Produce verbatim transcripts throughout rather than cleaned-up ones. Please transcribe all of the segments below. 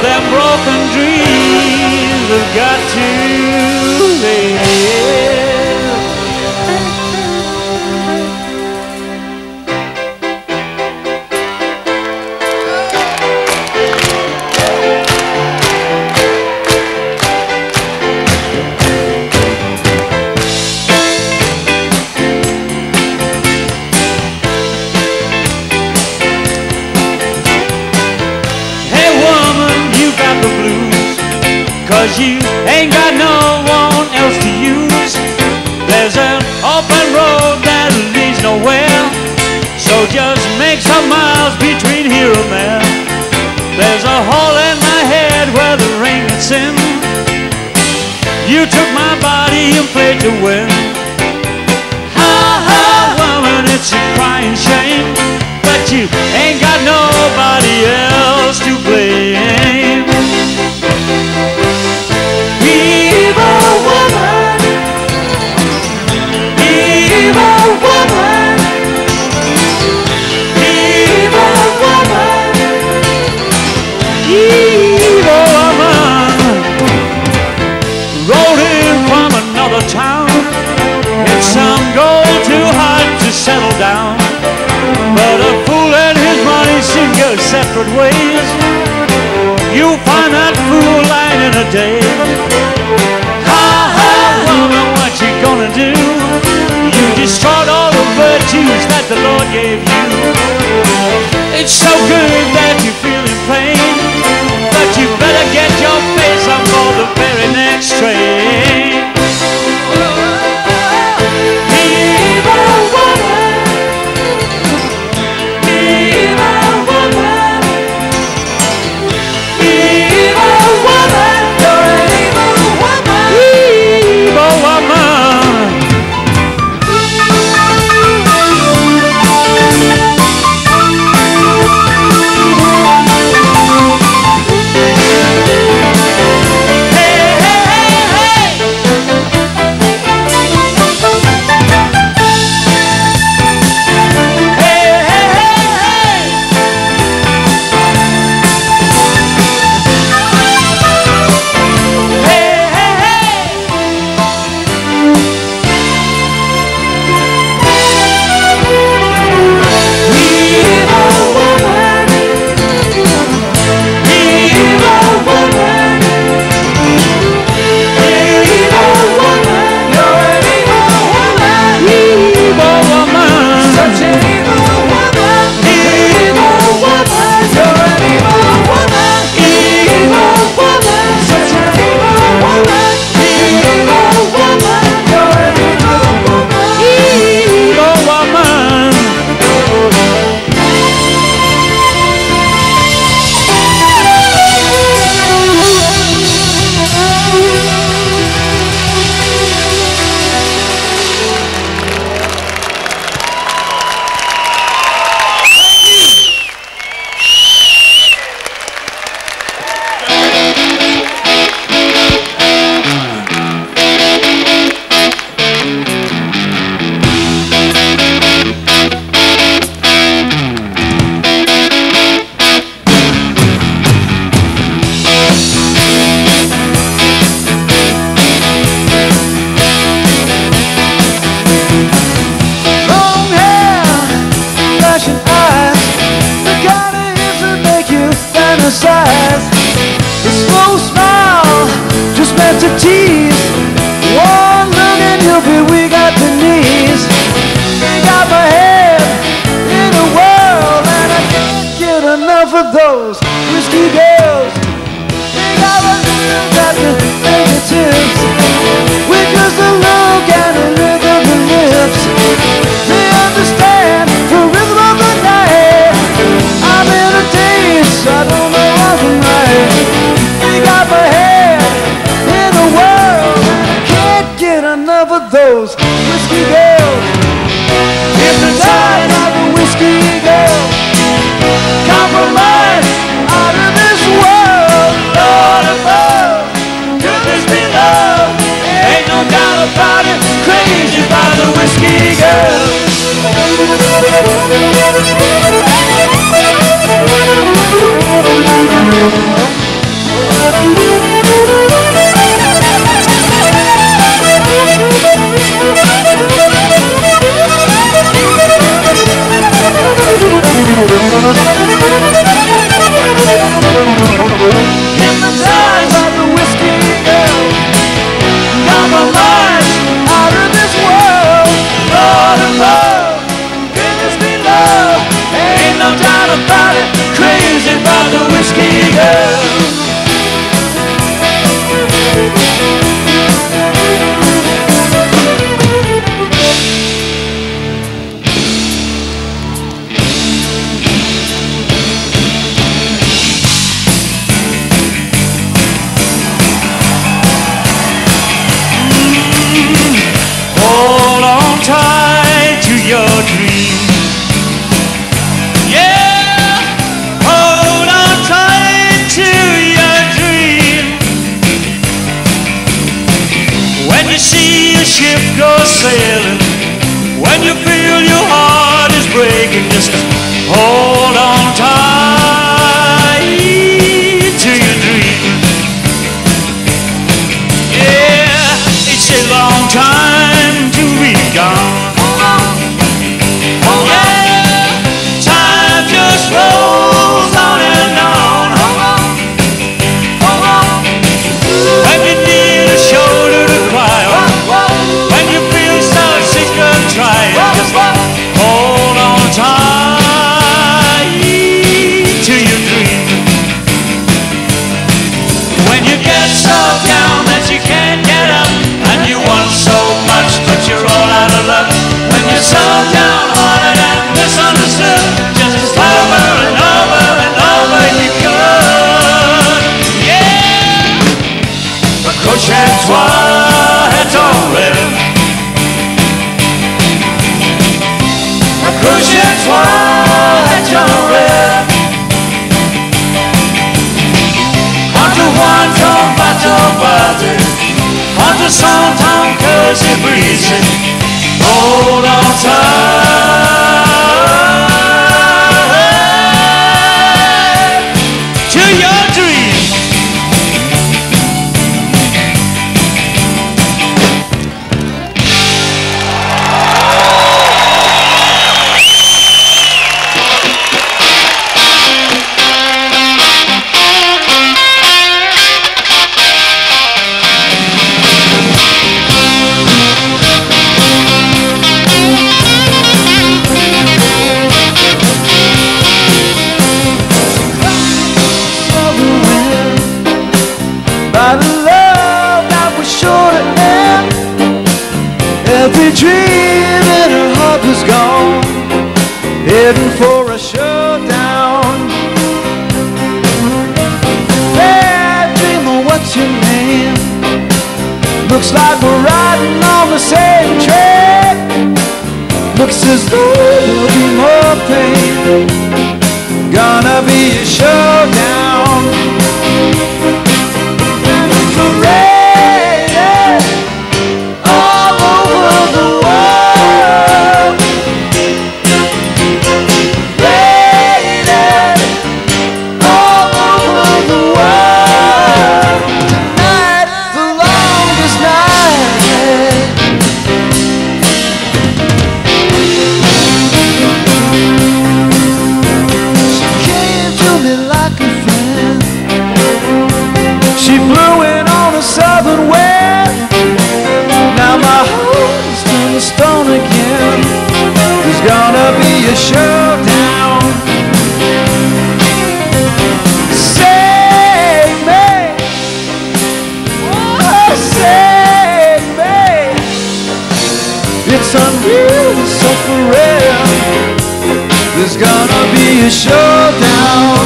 them broken dreams have got to live. Cause you ain't got no one else to use. There's an open road that leads nowhere, so just make some miles between here and there. There's a hole in my head where the rain gets in. You took my body and played to win. Ha ha, woman, it's a crying shame, but you ain't got nobody else to blame. Evil woman, evil woman, evil woman, evil woman. Rode in from another town. It's some gold too hard to settle down, but a fool and his money soon go separate ways. You'll find that fool lying in a day. What you gonna do? You destroyed all the virtues that the Lord gave you. It's so good that you're feeling pain, but you better get your face on board the very next train. Evil woman, evil woman, evil woman, you're an evil woman. Evil woman. Those whiskey girls, hypnotized by the whiskey girl, compromise out of this world. Lord above, could this be love? Ain't no doubt about it, crazy by the whiskey girl. dream. Yeah, hold on tight to your dream. When you see a ship go sailing, when you feel your heart is breaking, just hold on tight to your dream. Yeah, it's a long time to be gone. Rolls on and on. When you need a shoulder to cry on, when you feel so sick of trying, just hold on tight to your dream. When you get so down that you can't get up, and you want so much but you're all out of luck, when you're so downhearted and misunderstood, just over and over and over you could. Yeah, accroche toi et ton rêve, accroche toi et ton rêve. Entre ton bateau battu, entre son temps que c'est brisé, hold on tight to your dream. By the love that was sure to end, every dream in her heart was gone, heading for a showdown. Hey, dreamer, what's your name? Looks like we're riding on the same train. Looks as though there'll be more pain. Gonna be a showdown. Paraded all over the world. Paraded all over the world. Tonight, the longest night. She came to me like a friend. She blew in on a southern wind. Now my heart is turned to stone again. There's gonna be a showdown. Save me, oh save me. It's unreal, it's so for real. There's gonna be a showdown.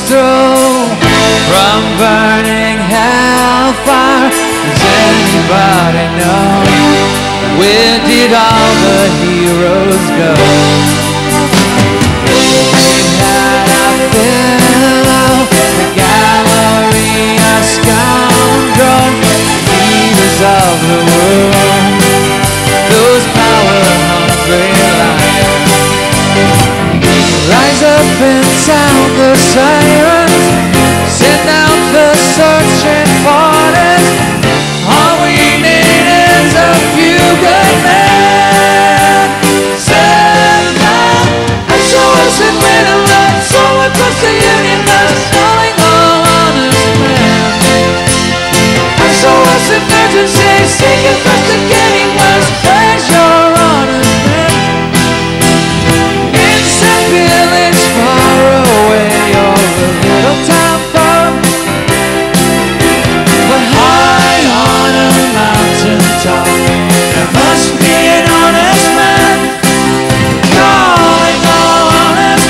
stroll from burning hellfire. Does anybody know where did all the heroes go? We had our fill, the gallery of scoundrels, leaders of the world, those power-hungry lions. Rise up and sound the sirens, send out the searching parties. All we need is a few good men. Send out S O S and red alert, so across the union that's calling all honest men. S O S emergency, seeking first and getting worse. Where's your honest men? In some village far away, or a little town pub, but high on a mountain top, there must be an honest man calling all honest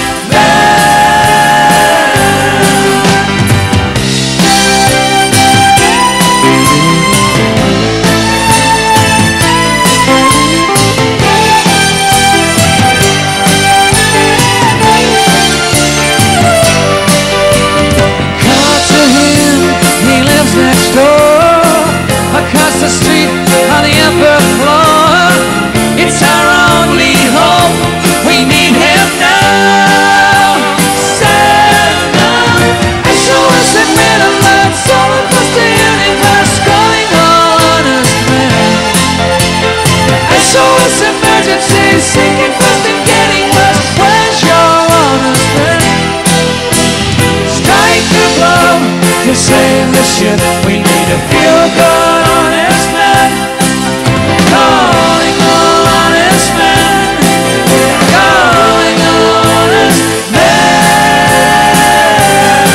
Come to him, he lives next door, across the street on the upper floor. It's our only hope, we need him now. Send out S O S and red alert, all across the universe, calling all honest men. S O S emergency, sinking fast and getting worse. Where's your honest man? Strike the blow to save the ship. We need a few good honest men calling all honest men, calling all honest men.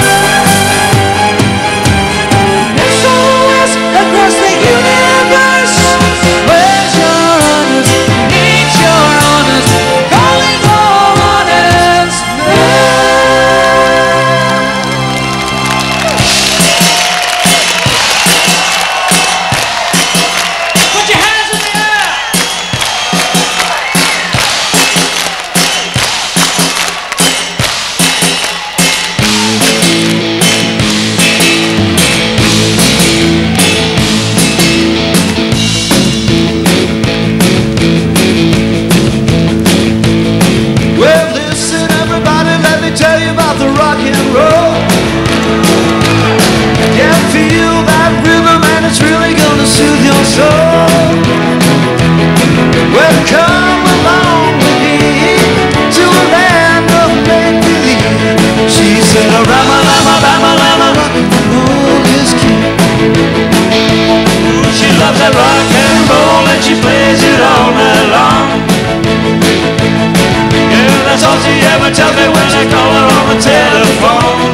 S O S across the universe. Where's your honest? Need your honest, calling all honest men. Put your hands in the air! Well, listen, everybody, let me tell you about the rock and roll. Yeah, feel that rhythm, and it's really gonna soothe your soul. Well, come along with me to a land of make-believe. She said, a rama, rama, rama, rama, rock and roll is king. She loves that rock and roll and she plays it all night long. Yeah, that's all she ever tells me when I call her on the telephone.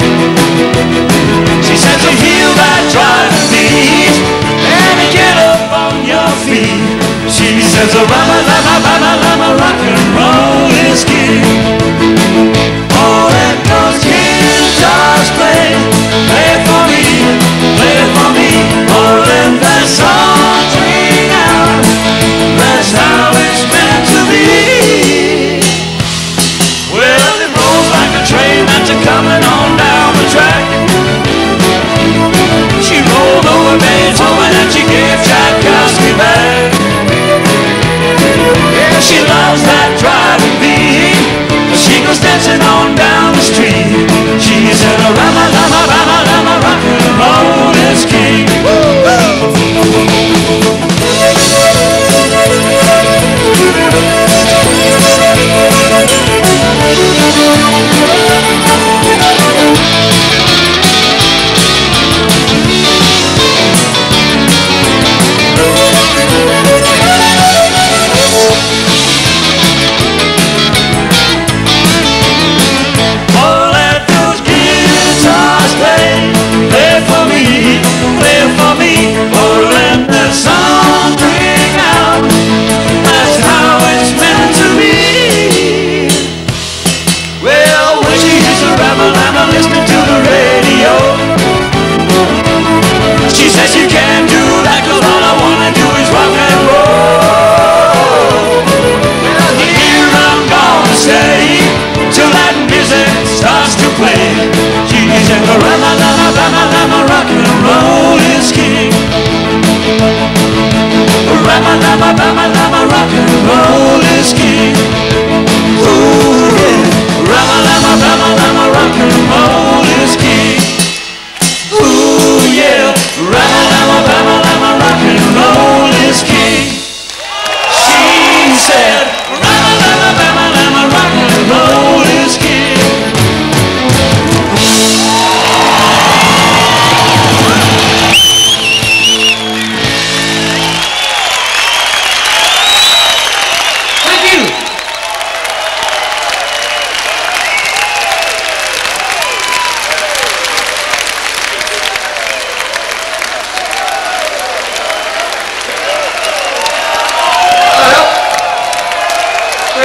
She says to heal that driving beat and to get up on your feet. She says a rama, rama, rama, rama, rock and roll is king. All that those guitars play, play it for me, play it for me. All in that songs ring out, that's how it's meant to be. Well, it rolls like a train that's a-coming on down the track. She rolled over Beethoven and she gave Tchaikovsky back. Yeah, she loves that driving beat. She goes dancing on down the street. She said, a rama, rama, rama, rama, rock and roll is king.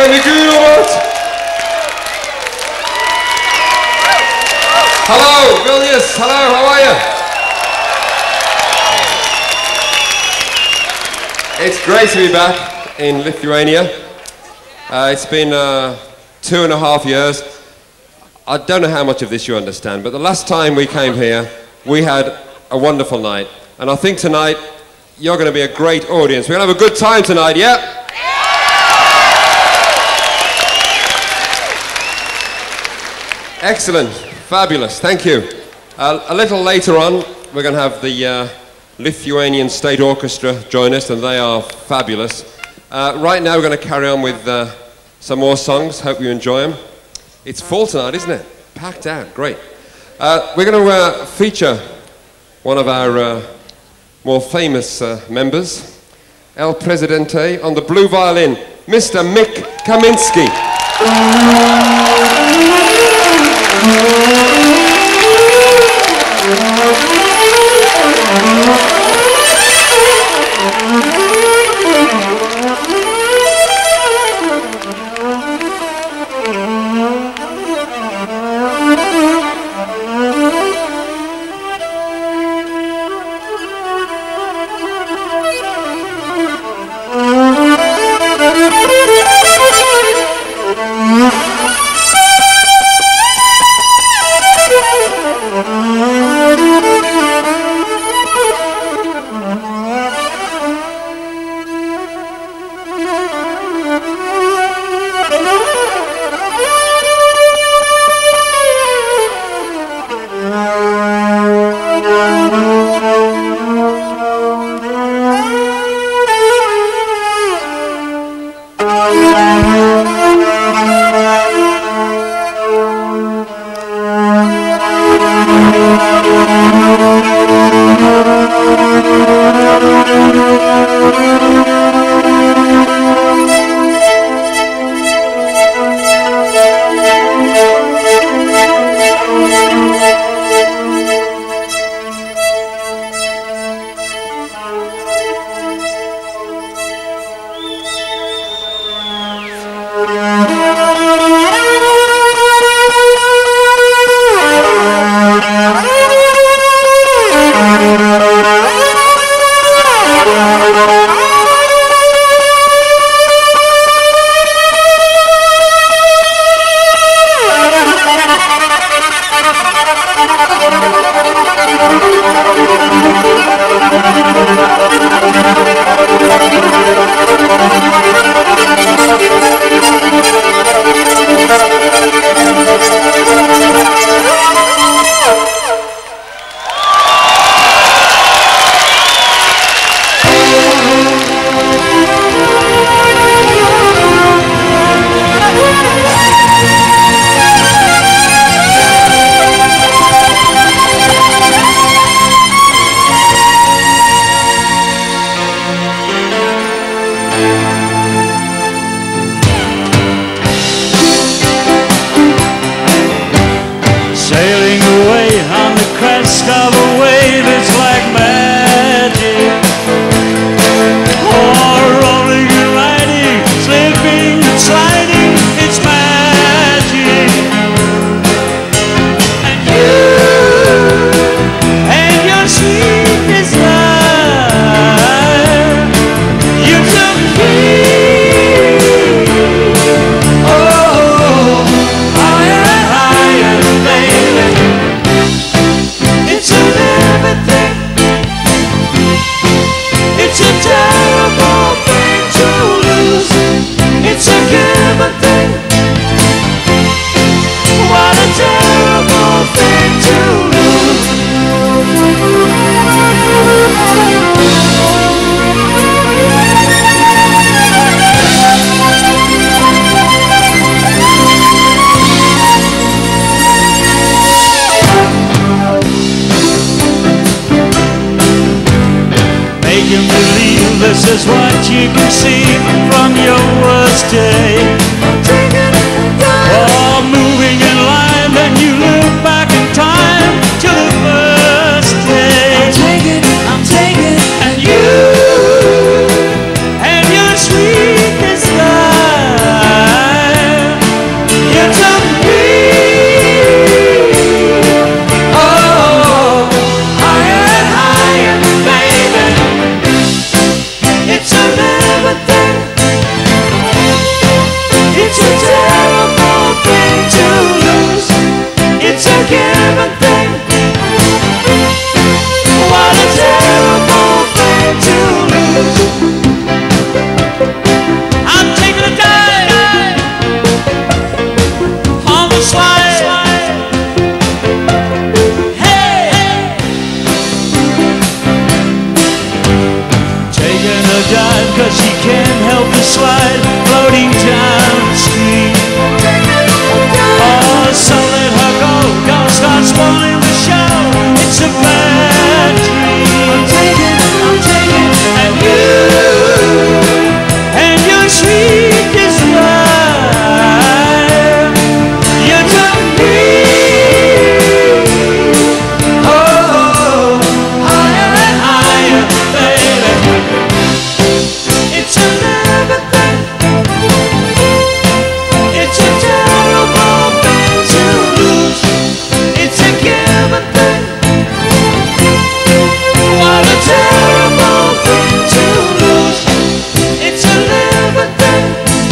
wie goed. Hello, Vilnius. Hello, how are you? It's great to be back in Lithuania. Uh, it's been uh, two and a half years. I don't know how much of this you understand, but the last time we came here, we had a wonderful night. And I think tonight, you're going to be a great audience. We're going to have a good time tonight, yeah? Excellent. Fabulous. Thank you. Uh, a little later on, we're going to have the uh, Lithuanian State Orchestra join us, and they are fabulous. Uh, right now, we're going to carry on with uh, some more songs. Hope you enjoy them. It's full tonight, isn't it? Packed out. Great. Uh, we're going to uh, feature one of our uh, more famous uh, members, El Presidente, on the blue violin, Mister Mick Kaminski. This is what you can see from your worst day. Oh, moving in line, then you look back in time to the first day. I'm taking, I'm taking, and you and your sweet desire. she can't help but slide, floating down the street. Oh, so let her go, don't start spoiling the show. It's a bad dream. I'm taking, I'm taking, and you, and your sweet desire, you took me. Oh, higher and higher, baby. It's a never thing. It's a terrible thing to lose. It's a given thing. What a terrible thing to lose. It's a living thing.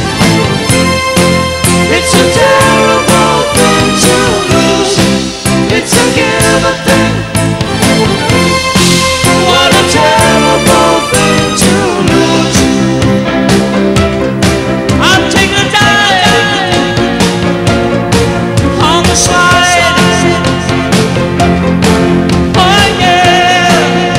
It's a terrible thing to lose. It's a given thing. What a terrible thing to lose. I'm taking a dive on the slide. Oh yeah.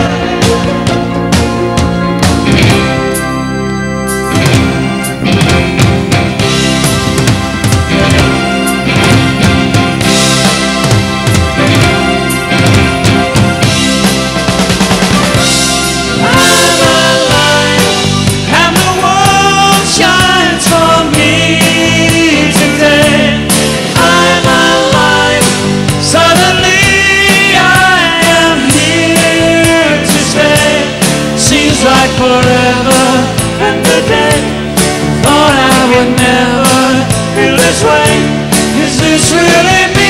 I'm alive, and the world shines for me today. I'm alive, suddenly I am here to stay. Seems like forever and the day thought I would never feel this way. Is this really me?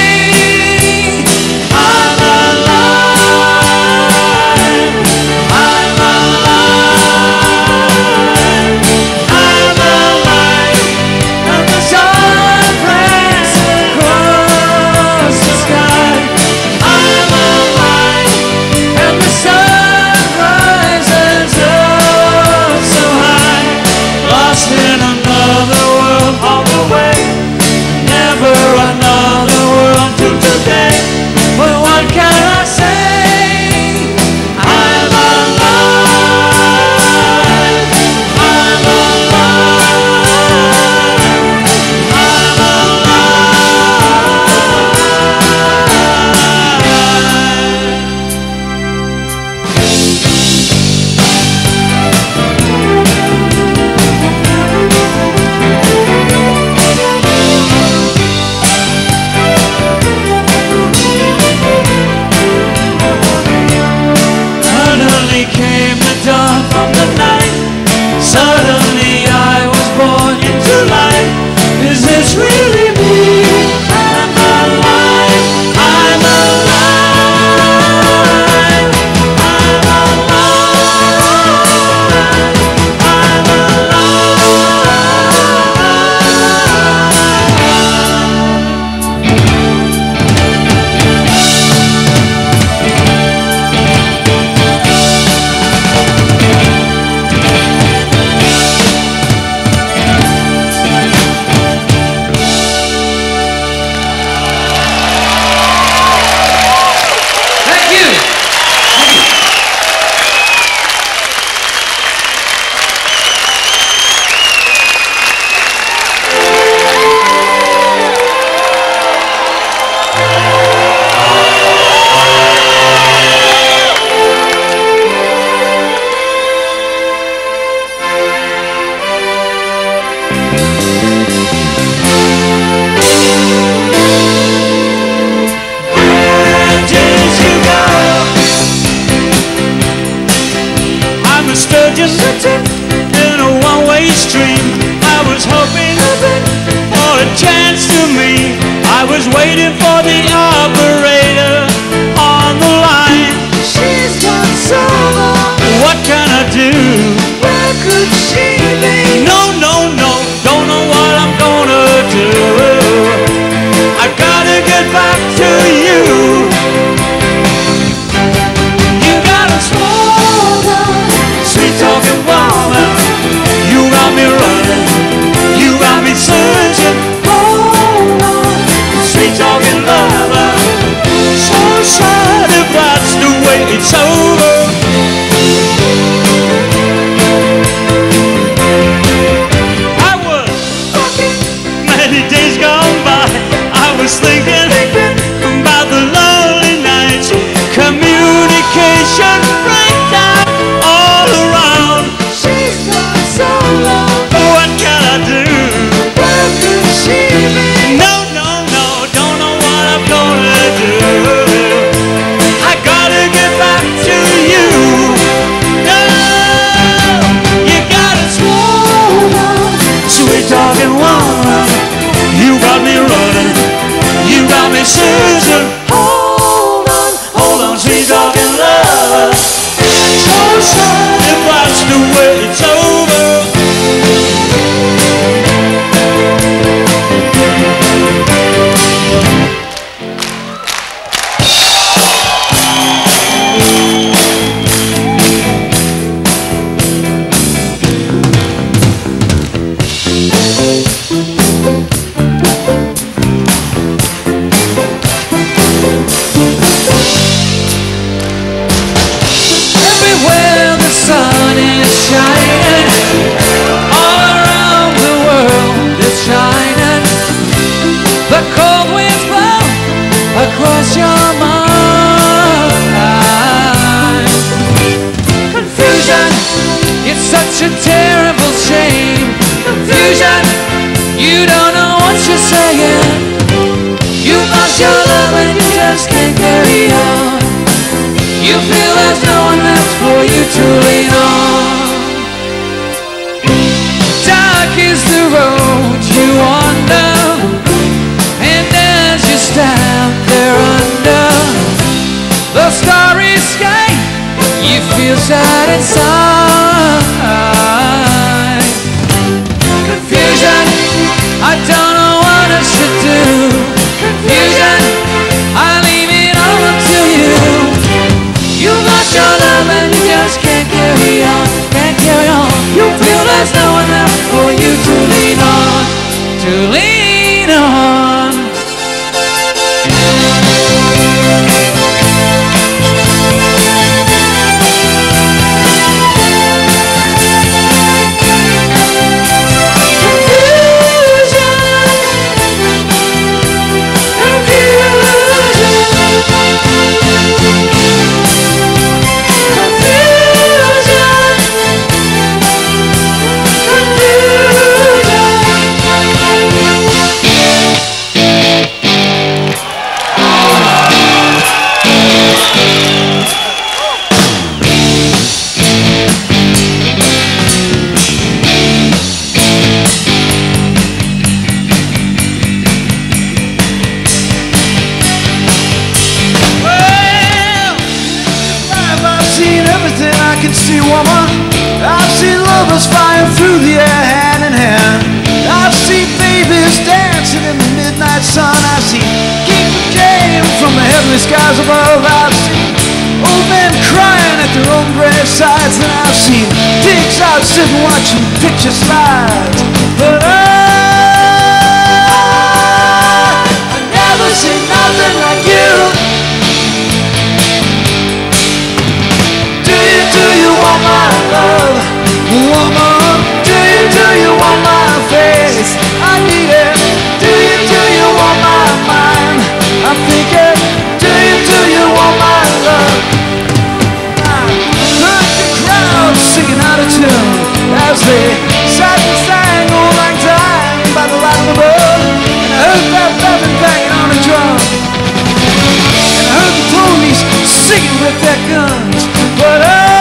I'm alive. I'm alive. I'm alive. And the sun breaks across the sky. I'm alive. And the sun rises up so high. Lost in another world all the way. Never another world till today. But what can I say? I'm alive. I'm alive. I'm Suddenly came the dawn from the night. Suddenly I was born into life. Is this really me? I'm alive. I'm alive. I'm alive. I'm Thank you. Where did you go? I'm a sturgeon in a one-way stream. I was hoping for a chance to meet. I was waiting for the operator on the line. She's gone so long. What can I do? Where could she be? No, no, no, don't know what I'm gonna do. I gotta get back to you. You got a small sweet talking woman. You got me running. You got me searching. Hold on, sweet talking lover. So sad if that's the way it's over. feel sad inside. Confusion, I don't know what I should do. Confusion, I leave it all up to you. You lost your love and you just can't carry on, can't carry on. You feel there's no one left for you to lean on, to lean on. I've seen lovers flying through the air hand in hand. I've seen babies dancing in the midnight sun. I've seen King James from the heavenly skies above. I've seen old men crying at their own gravesides. And I've seen pigs out sitting watching picture slides. But I, I never seen nothing like you. Do you, do you want my love? Woman, do you, do you want my face? I need it. Do you, do you want my mind? I'm thinking, do you, do you want my love? I heard the crowd singing out of tune as they sat and sang all like time by the light of the moon. And I heard that Bevan banging on a drum. And I heard the police singing with their guns. But I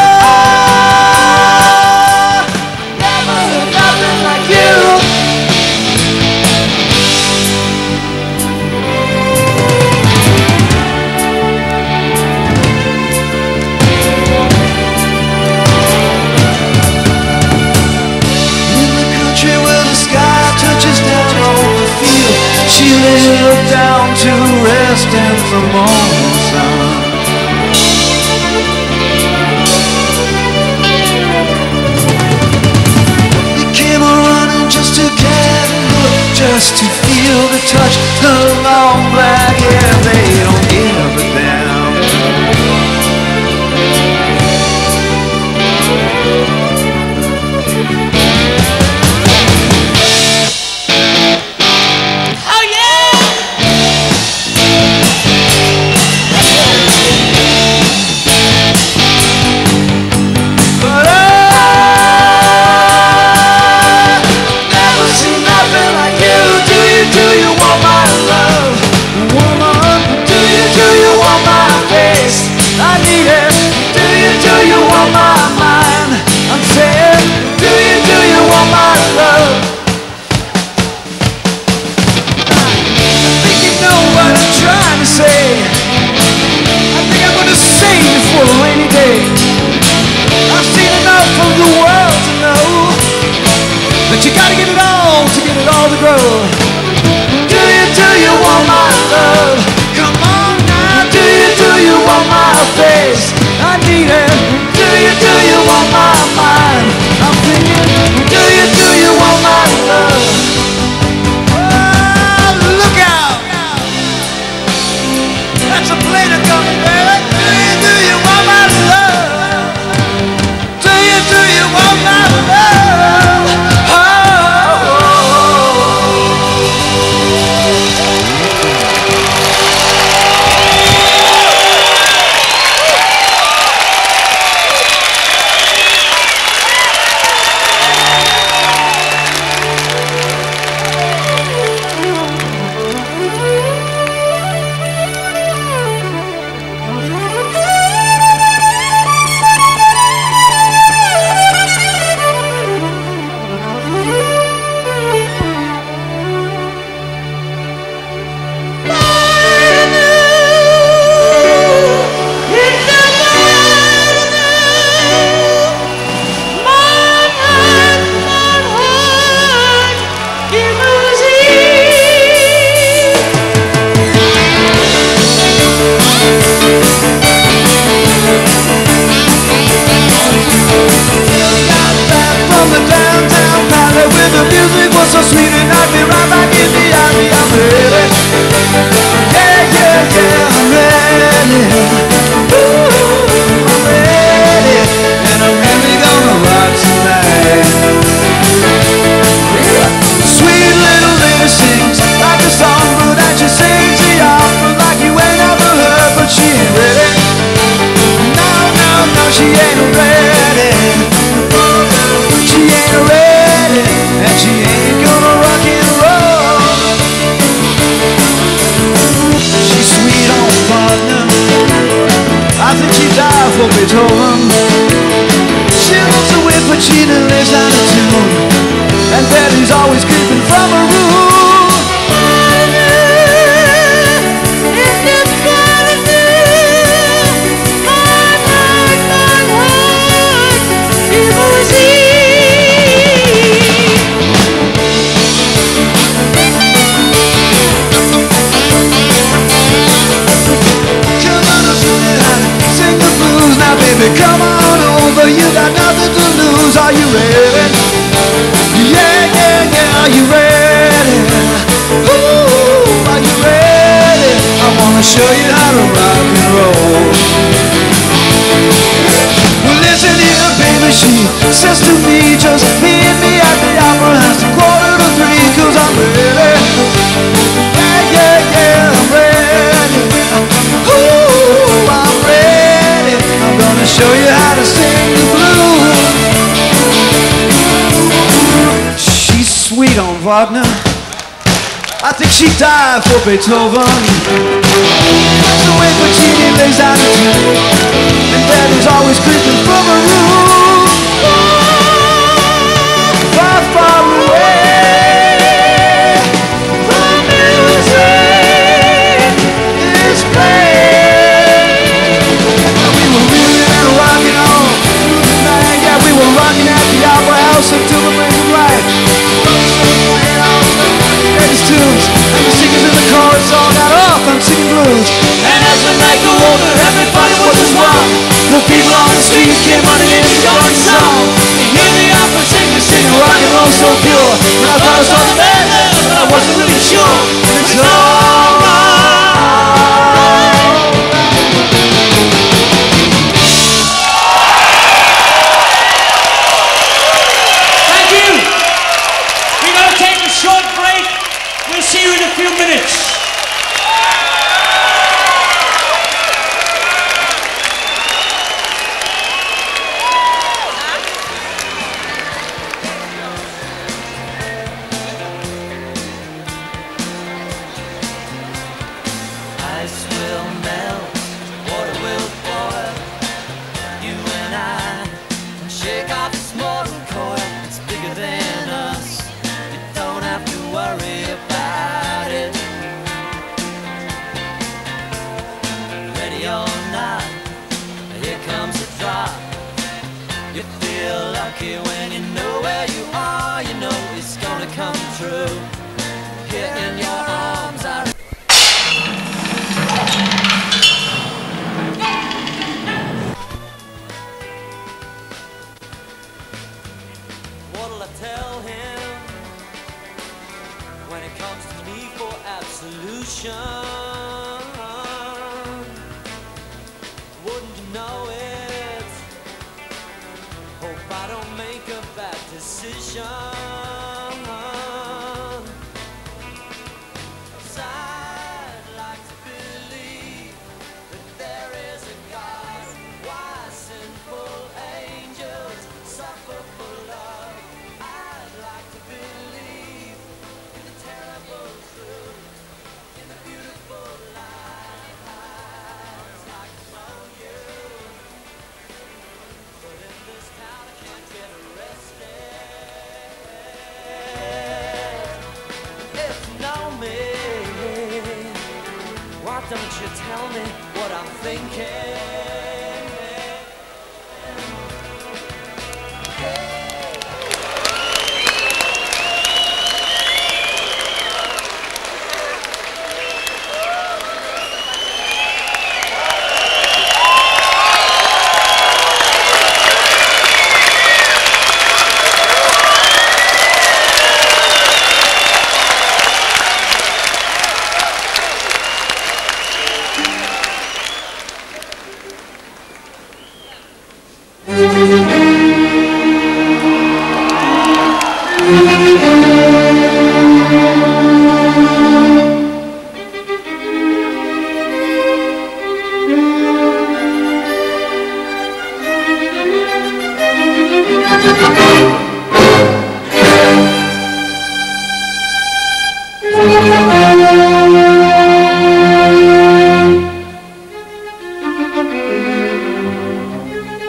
she laid down to rest in the morning sun. They came running just to get a look, just to feel the touch, the long black hair. They don't give a damn. You gotta get it all to get it all to grow. Do you, do you want my love? Come on now. Do you, do you want my face? I need it. Do you, do you want my mind? I'm thinking, do you, do you want my love? Oh, look out! That's a plane coming, baby. Do you, do you want my love? Do you, do you want my love? you how to rock and roll. Well, listen here, baby, she says to me, just meet me at the opera house a quarter to three, cause I'm ready. Yeah, yeah, yeah, I'm ready. Ooh, I'm ready. I'm gonna show you how to sing the blues. She's sweet on Wagner. I think she died for Beethoven. So when Puccini lays out a tune, and Daddy's always creeping from a room far, far away from music is playing. We were reeling and rocking on through the night. Yeah, we were rocking at the opera house until the break of light. Tunes, and the singers in the chorus all got off on singing blues. And as the night grew older, everybody was as one. The people on the street came running in and going song. And hear the opera singers sing rock and roll so pure. And I thought I saw the band there, but I wasn't really sure. It's all right. Thank you. We're going to take a short break. We'll see you in a few minutes. Ice will melt, water will boil. You and I can shake off this mortal coil. It's bigger than us. You don't have to worry about it. Ready or not, here comes the drop. You feel lucky when you know where you are. You know it's gonna come true. Here in your arms I what'll I tell him when it comes to me for absolution? Wouldn't you know it? Hope I don't make a bad decision. 'Cause I'd like to believe that there is a God. Why sinful angels suffer for love? I'd like to believe in the terrible truth, in the beautiful lies like to know you. But in this town I can't get arrested. If you know me, why don't you tell me what I'm thinking?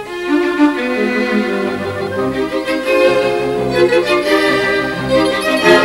Thank you.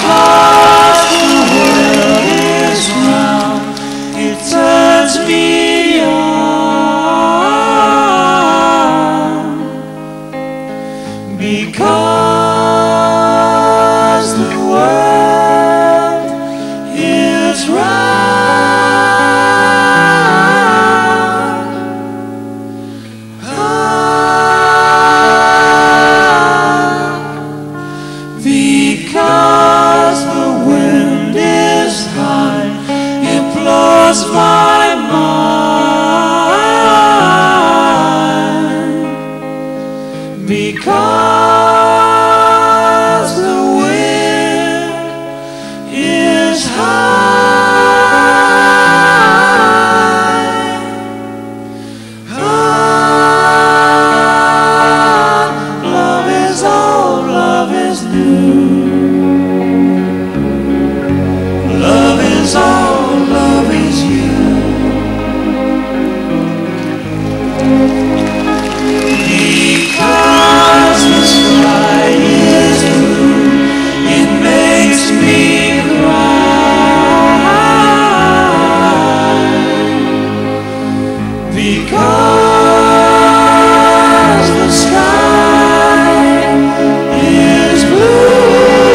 Because the world is round, it turns me on. Because the world is round. Because the wind is high, it blows my mind. Because the wind is high. Ah, love is old, love is new. Love is all, love is you. Because the sky is blue, it makes me cry. Because the sky is blue.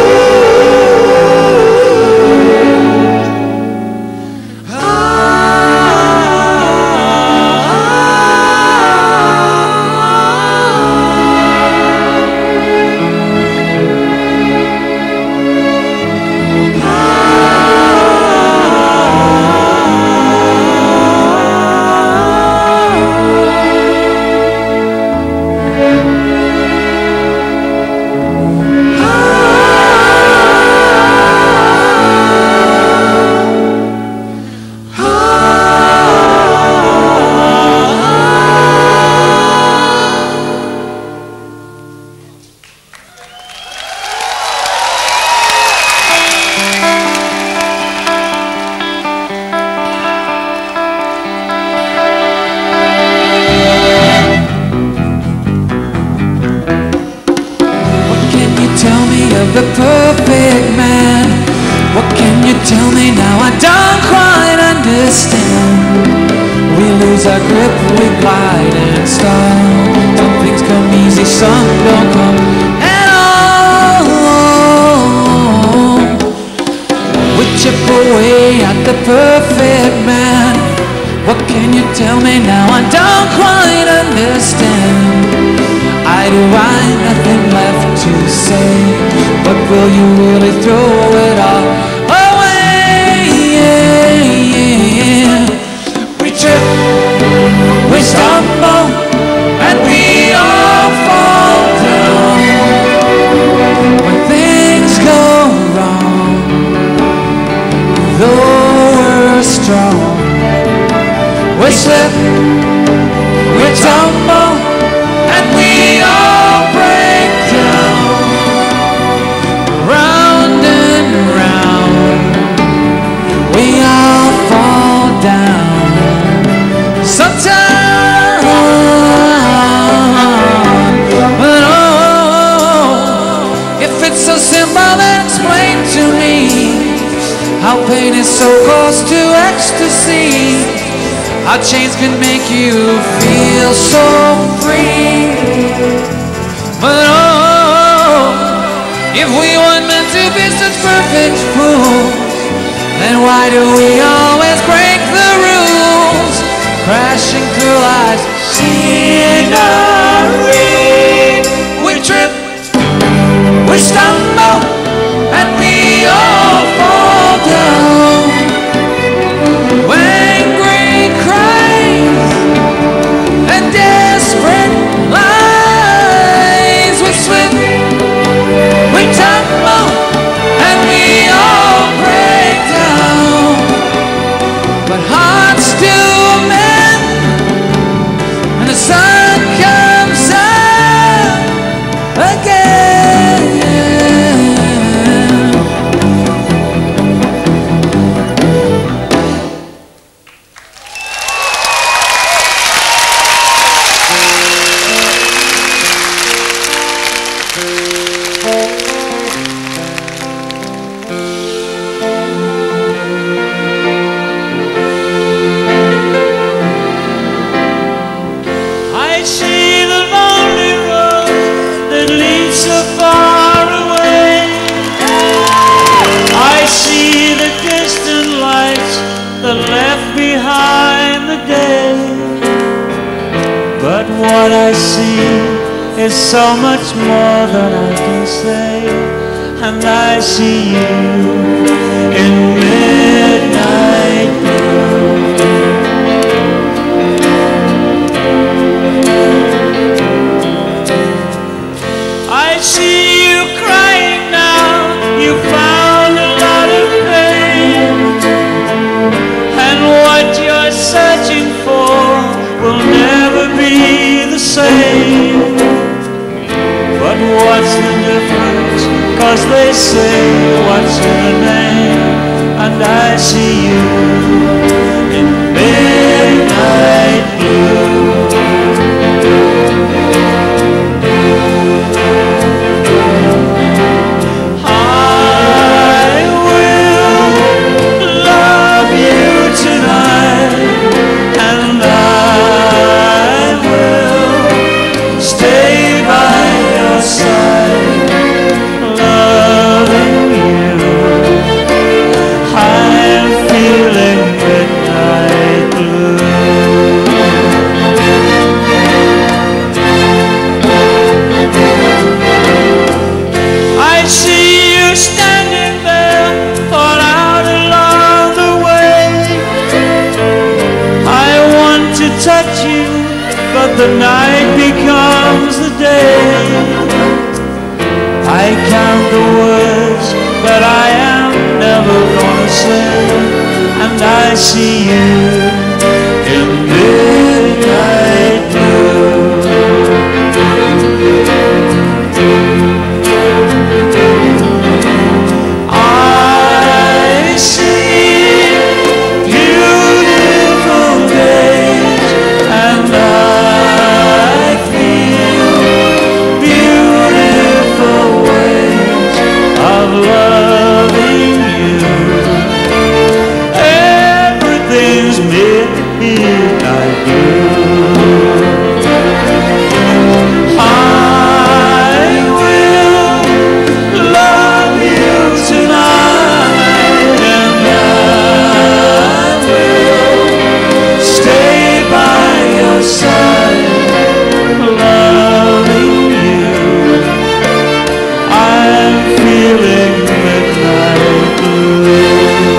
The perfect man. What can you tell me now? I don't quite understand. We lose our grip, we glide and stall. Some things come easy, some don't come at all. We chip away at the perfect man. What can you tell me now? I don't quite understand. I derive nothing left to say, but will you really throw it all away? Yeah, yeah, yeah. We trip, we stumble, and we all fall down. When things go wrong, though we're strong, we slip, we tumble, and we all break down. Round and round, we all fall down. Sometimes, but oh, if it's so simple, then explain to me how pain is so close to ecstasy. How chains can make you feel so free. But oh, if we weren't meant to be such perfect fools, then why do we always break the rules? Crashing through life's scenery. We trip, we stumble, and we all fall down. When great cries and desperate lies, we slip, we tumble, and we all break down. But hearts do mend, and the sun comes out again. what I see is so much more than I can say. And I see you in midnight blue. I see you crying now. You found a lot of pain, and what you're searching for will never be the same. But what's the difference? 'Cause they say, what's your name? And I see you in midnight blue. I will love you tonight, and I will stay by your side, loving you. I'm feeling midnight blue. I see you standing there, thought out along the way. I want to touch you, but the night becomes the day. I count the words that I am never gonna say, and I see you in midnight blue. I see beautiful days, and I feel beautiful ways of loving you. Everything's midnight blue. I will love you tonight, and I will stay by your side, loving you. I'm feeling midnight blue.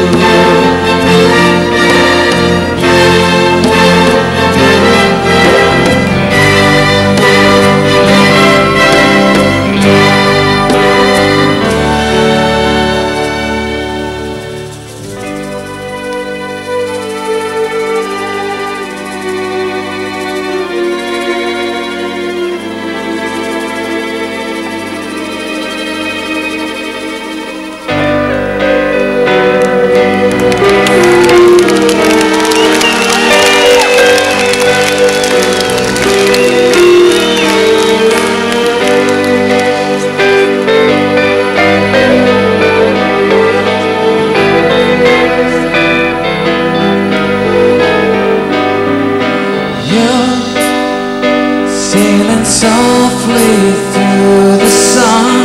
Sailing softly through the sun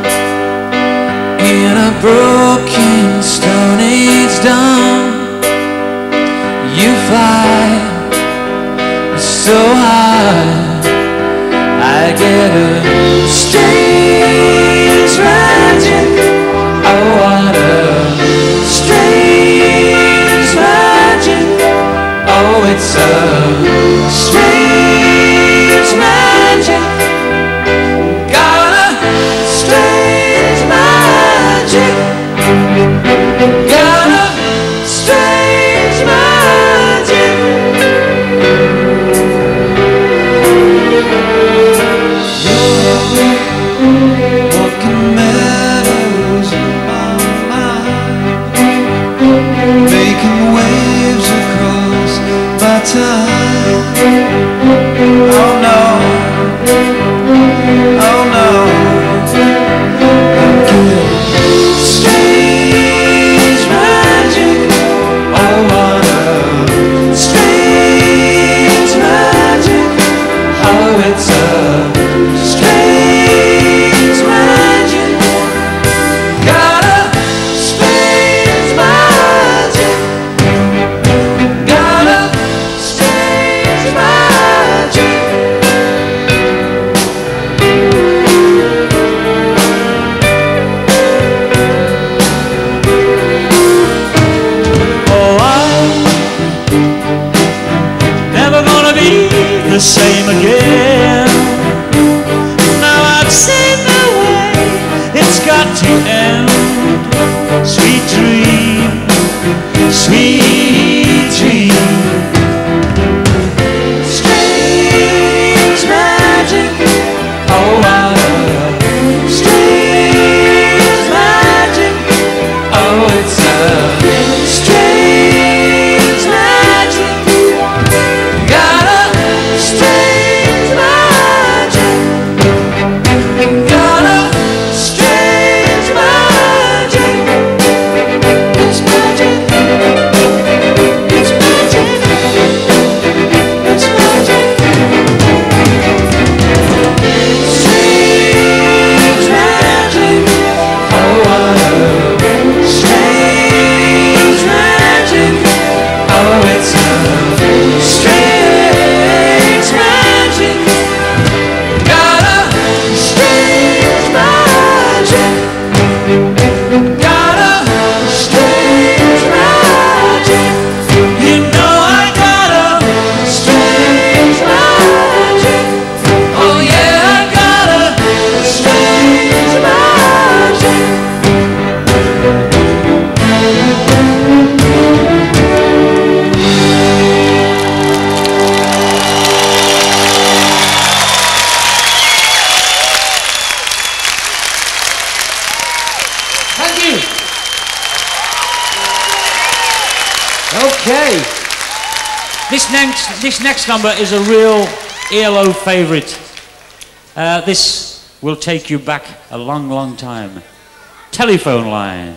in a broken stone age dawn. You fly so high, I get a strange magic. Oh, what a strange magic. Oh, it's a strange magic. Got a strange magic. Okay. This next, this next number is a real E L O favourite. Uh, this will take you back a long, long time. Telephone Line.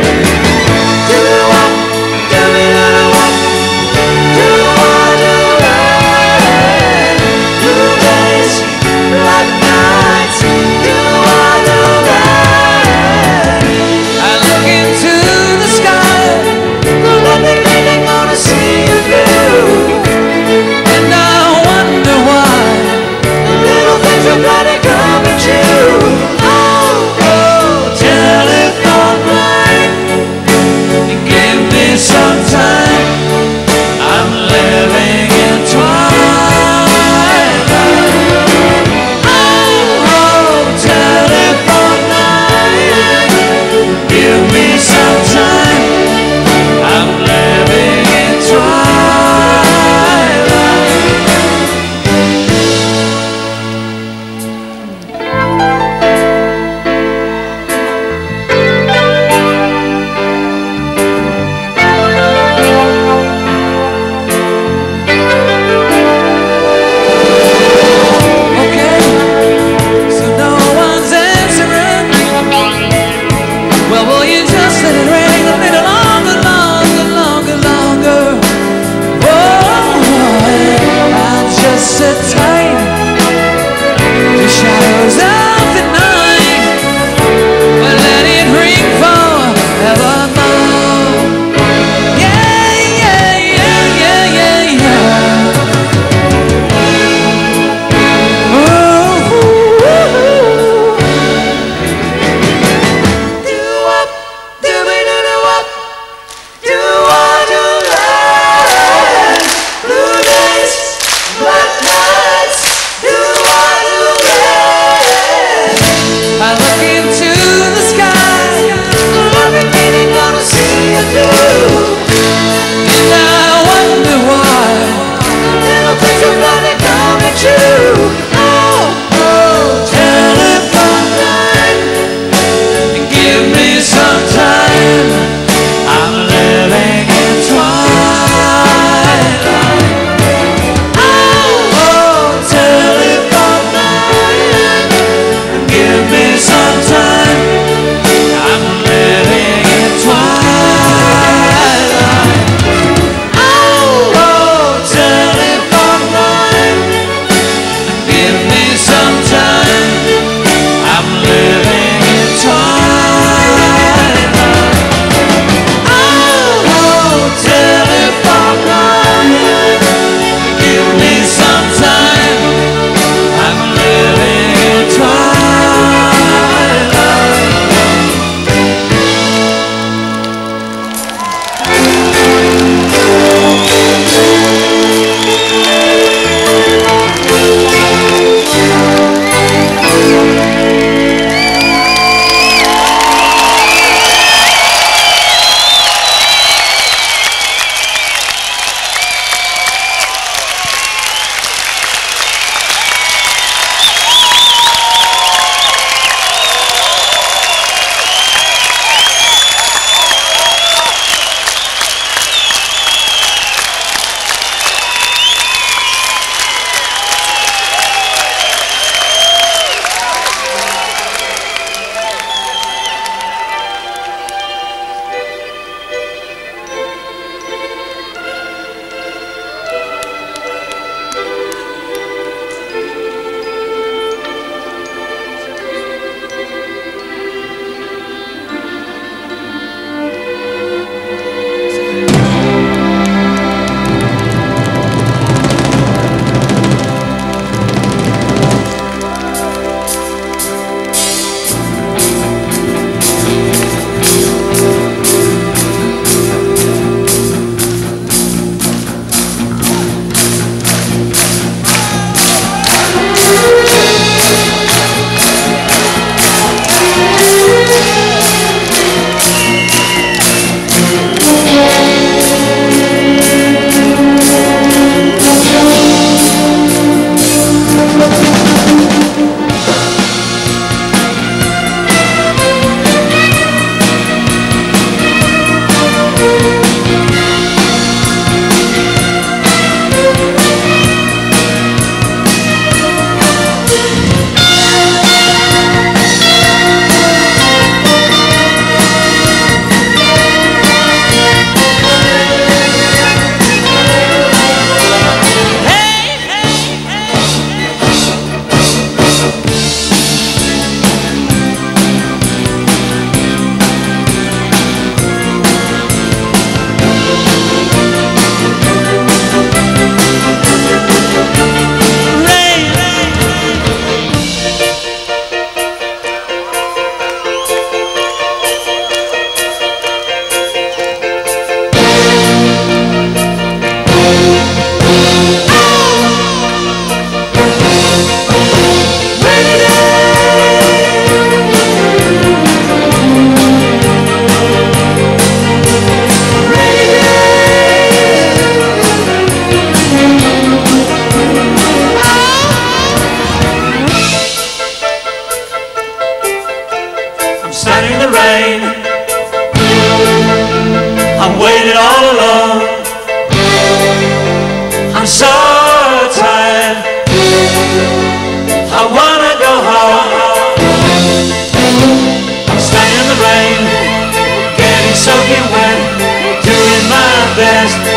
Do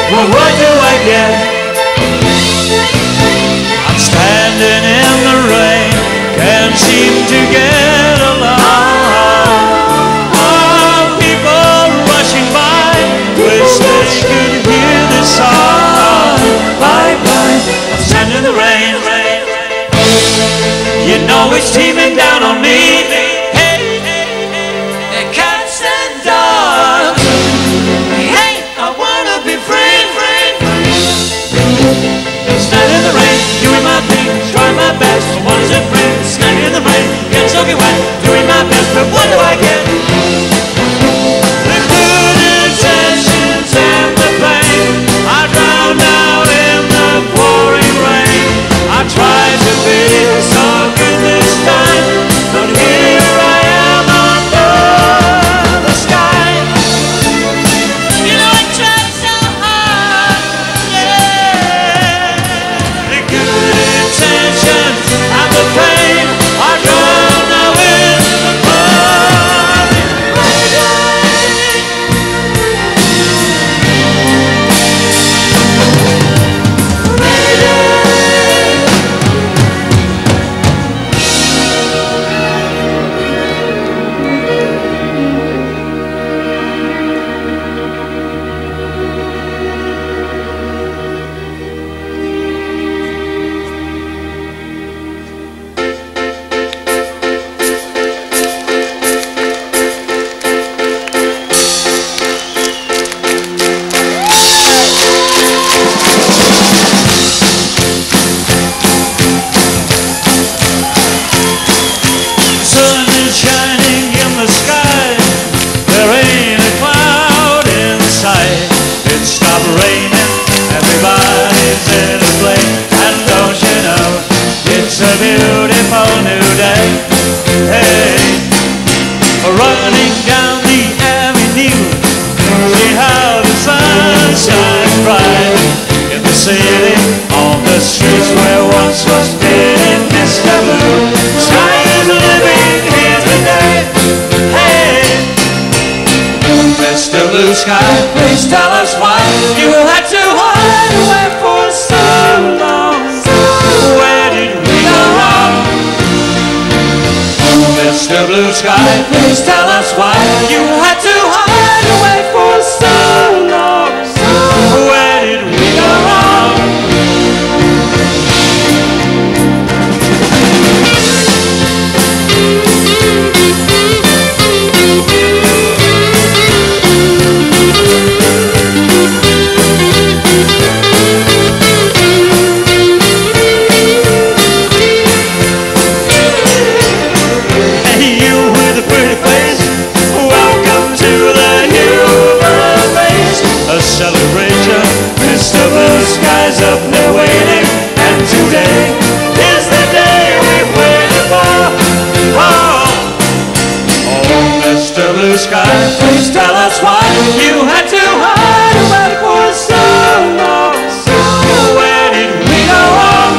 Well, what do I get? I'm standing in the rain, can't seem to get along. Oh, people rushing by, wish they could hear this song. Bye bye, I'm standing in the rain. You know it's teeming down on me. Hey, cats and dogs. Hey, I wanna be free, free, free. Stand in the rain, doing my thing, trying my best. What does it bring? Standing in the rain, getting soaking wet, doing my best, but what do I get? The good intentions and the pain. I drown out in the pouring rain. I try to be so good this time, but here I am under the sky. You know I tried so hard, yeah. The good intentions and the pain, I drown now in the pouring rain. Sun is shining in the sky, there ain't a cloud in sight. It stopped raining, everybody's in a play, and don't you know, it's a beautiful new day. Hey, running down the avenue, see how the sun shines bright in the city, on the streets where once was pitted Mister Blue. Sky is living here today. Hey, Mister Blue Sky, please tell us why you had to hide away for so long. Where did we go wrong? Mister Blue Sky, please tell us why you had to hide away for so long. Where did we go wrong? Hey, you with the pretty face, welcome to the human race. A celebration, Mister Blue Sky's up there waiting, and today is the day we've waited for. Oh, oh, Mister Blue Sky, please tell us why you had to hide away for so long. Where did we go wrong?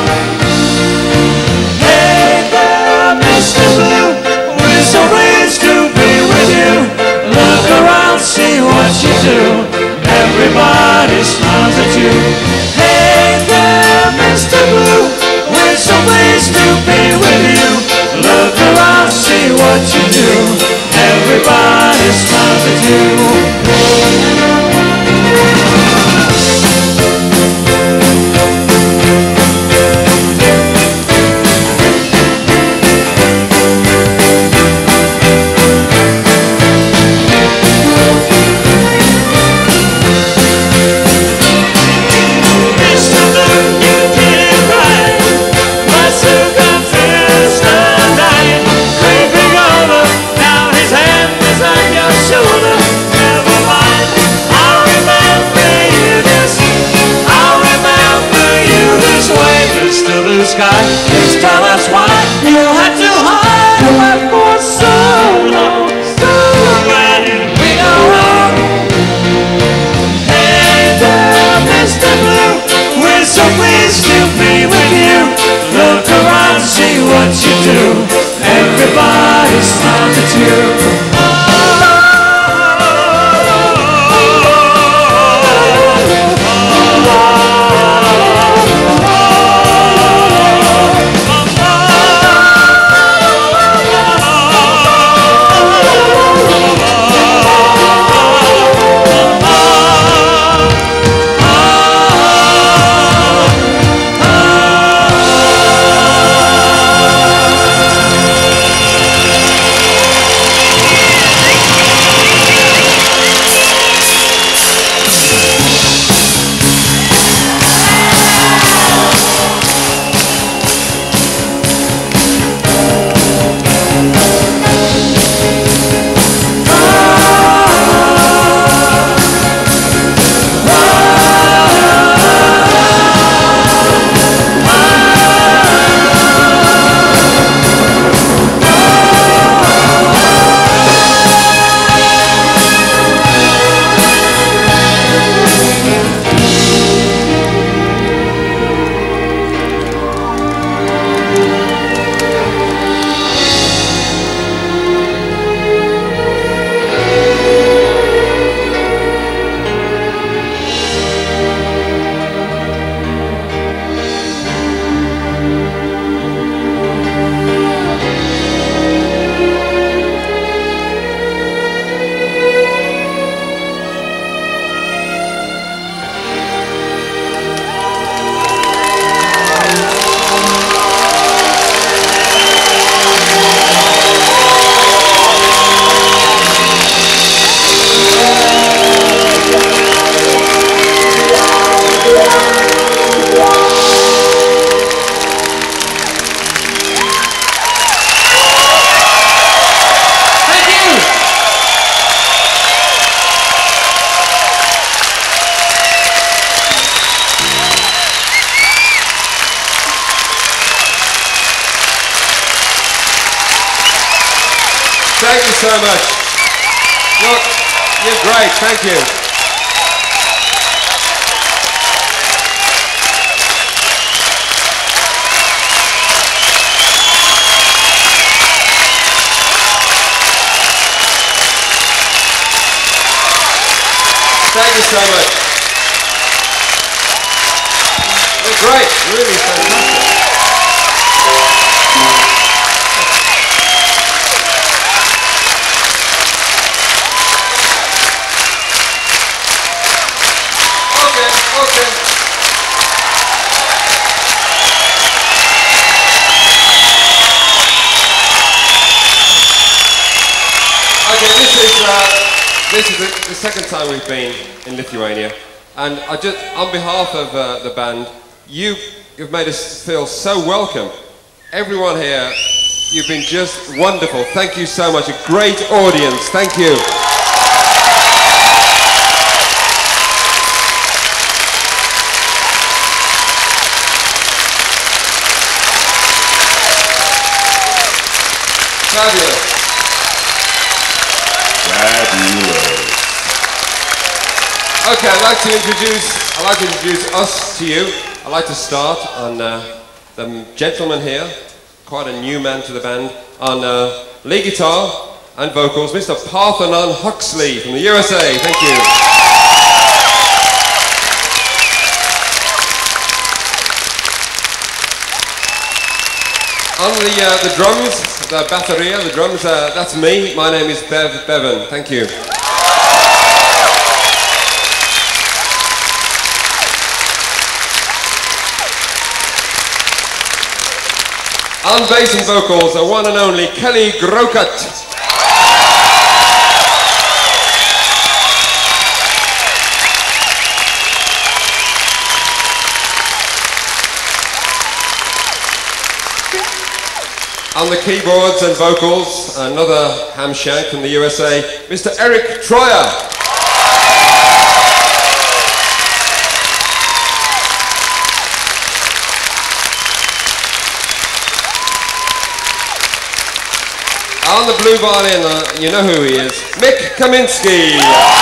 Hey there, Mister Blue, we're so pleased to be with you. Look around, see what you do. Everybody smiles at you. Hey there, Mister Blue, we're so pleased to be with you. Look around, see what you do. Everybody smiles at you. Mister Blue, you did it right. My circumference tonight, creeping over, now his hand is on your shoulder. Never mind, I'll remember you this. I'll remember you this way. Mister Blue Sky, please tell us why you had to hide away for so long. Where did we go wrong? Hey there, Mister Blue, we're so pleased to be with you. Look around, see what you do. Everybody smiles at you. Oh, oh, oh, oh, oh. thank you so much. You're, you're great, thank you. Thank you so much. You're great, really fantastic. Okay, okay. Okay, this is uh, this is the, the second time we've been in Lithuania, and I just, on behalf of uh, the band, you, you've made us feel so welcome. Everyone here, you've been just wonderful. Thank you so much. A great audience. Thank you. Fabulous. Fabulous. Okay, I'd like to introduce, I'd like to introduce us to you. I'd like to start on uh, the gentleman here, quite a new man to the band, on uh, lead guitar and vocals, Mister Parthenon Huxley from the U S A. Thank you. On the, uh, the drums, the batteria, the drums, uh, that's me. My name is Bev Bevan. Thank you. On bass and vocals, the one and only Kelly Grokat. On the keyboards and vocals, another hamshank from the U S A, Mister Eric Troyer. On the blue violin, uh, you know who he is, Mick Kaminski.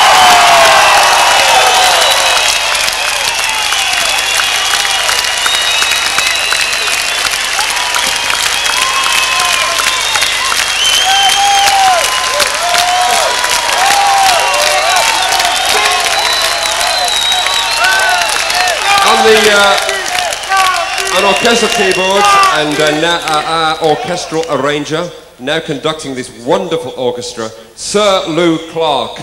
On the uh, on orchestral keyboards and uh, na uh, uh, orchestral arranger, now conducting this wonderful orchestra, Sir Lou Clark.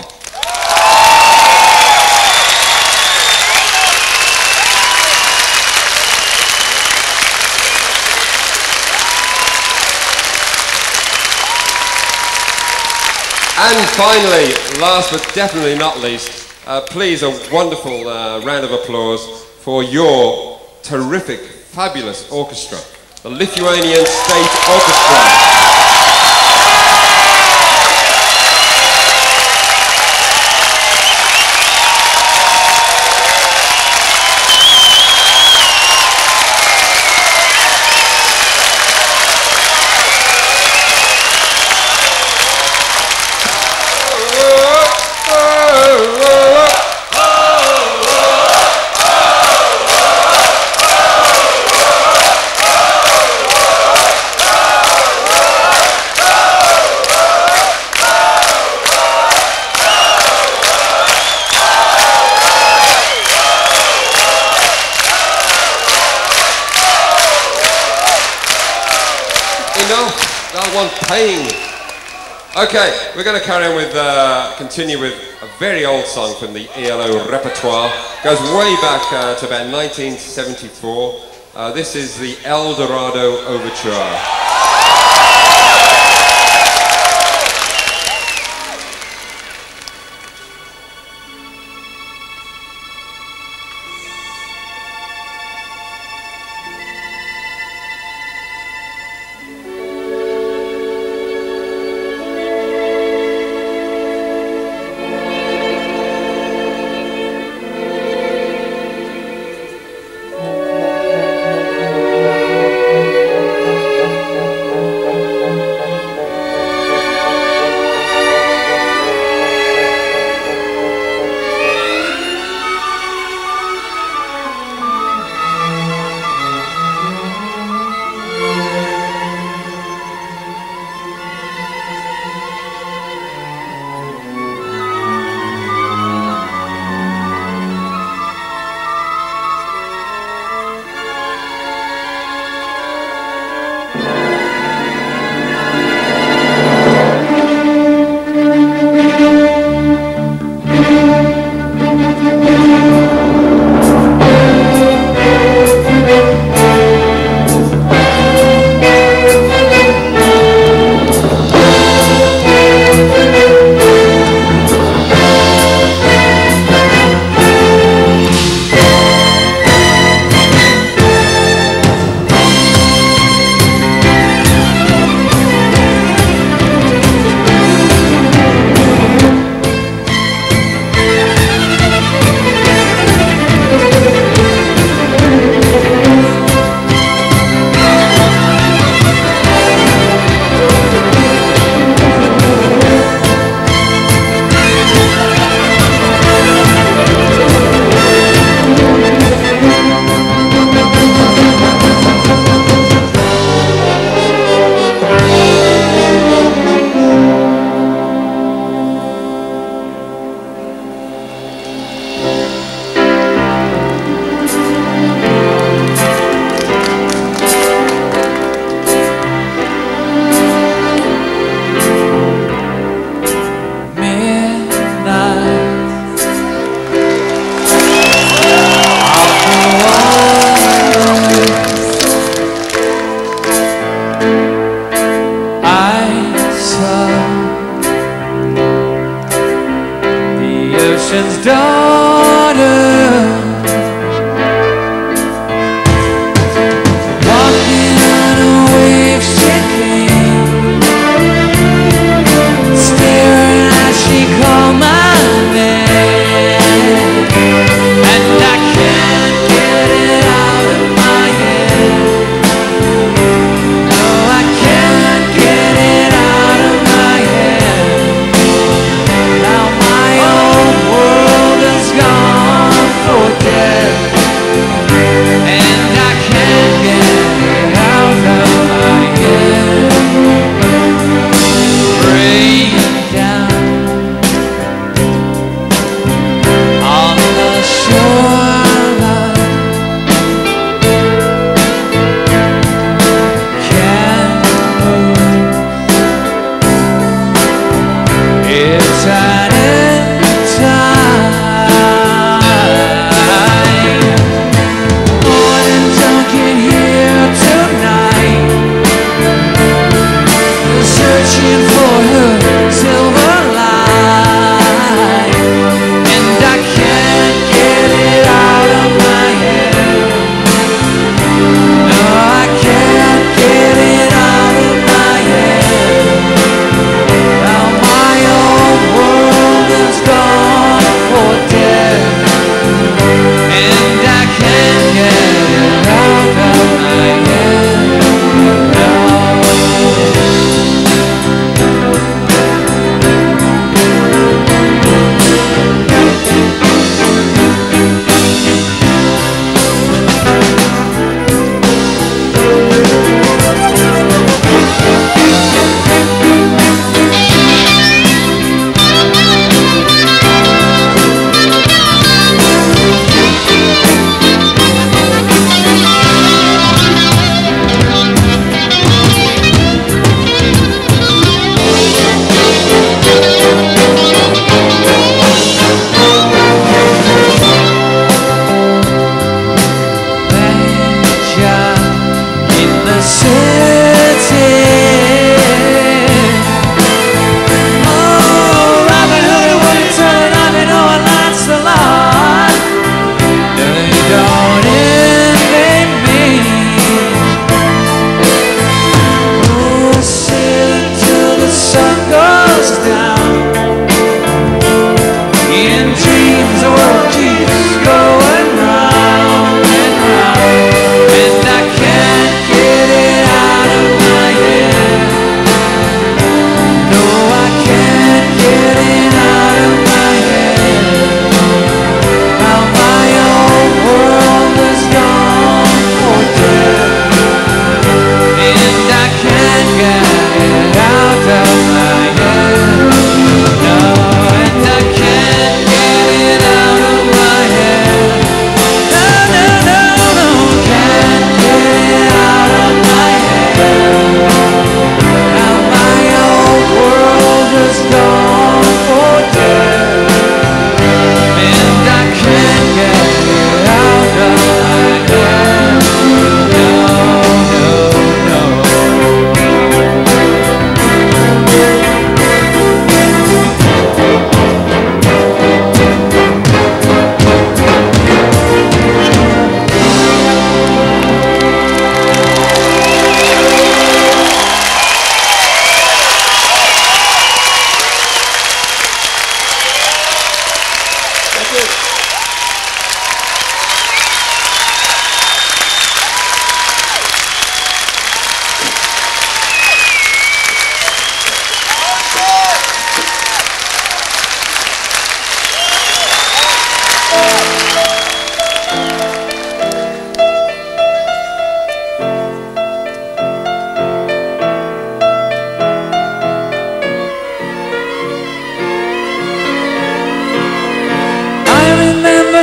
And finally, last but definitely not least, uh, please a wonderful uh, round of applause for your terrific, fabulous orchestra, the Lithuanian State Orchestra. Paying. Okay, we're going to carry on with, uh, continue with a very old song from the E L O repertoire. Goes way back uh, to about nineteen seventy-four. Uh, this is the Eldorado Overture.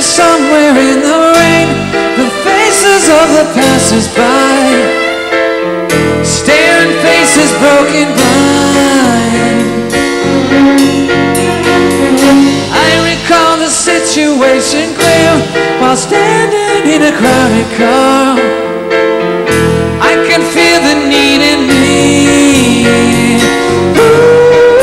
there somewhere in the rain the faces of the passers-by, staring faces broken blind. I recall the situation clear while standing in a crowded car. I can feel the need in me. Ooh.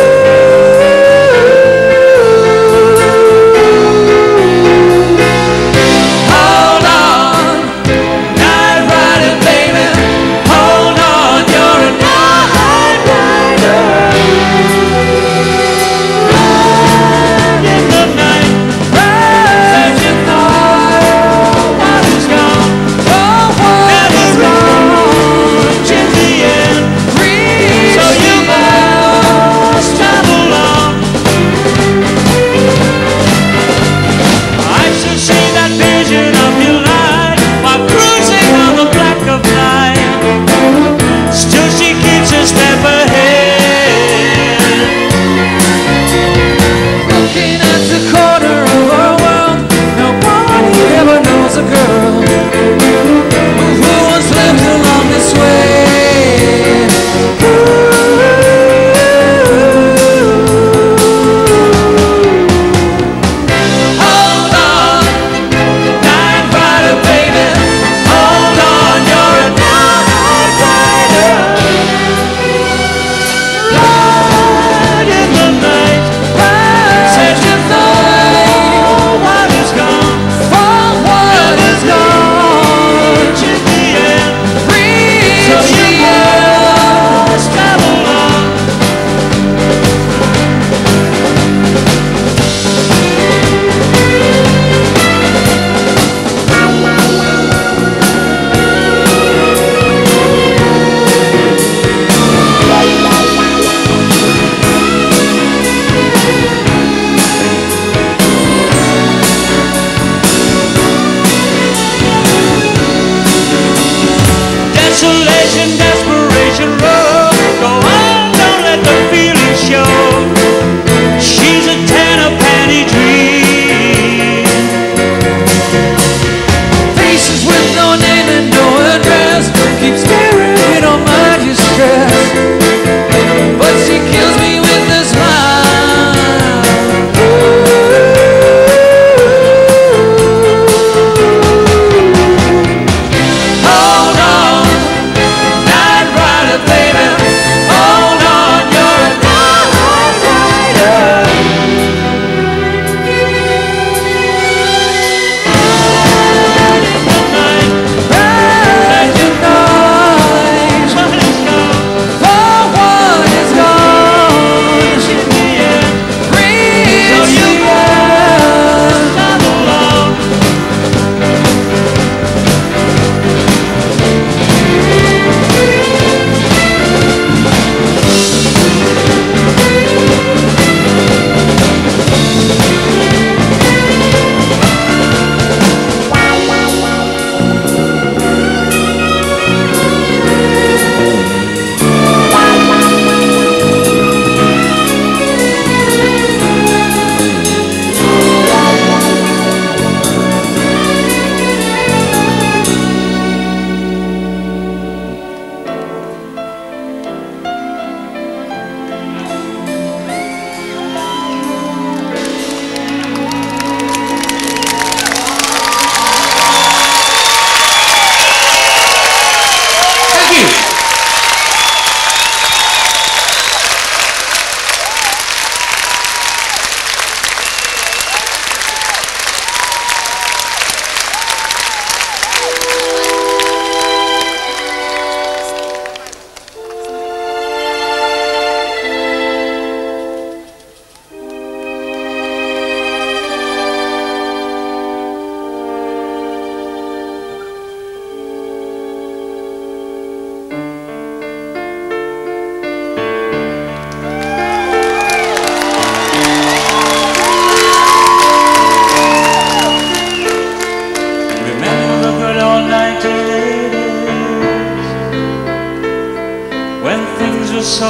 so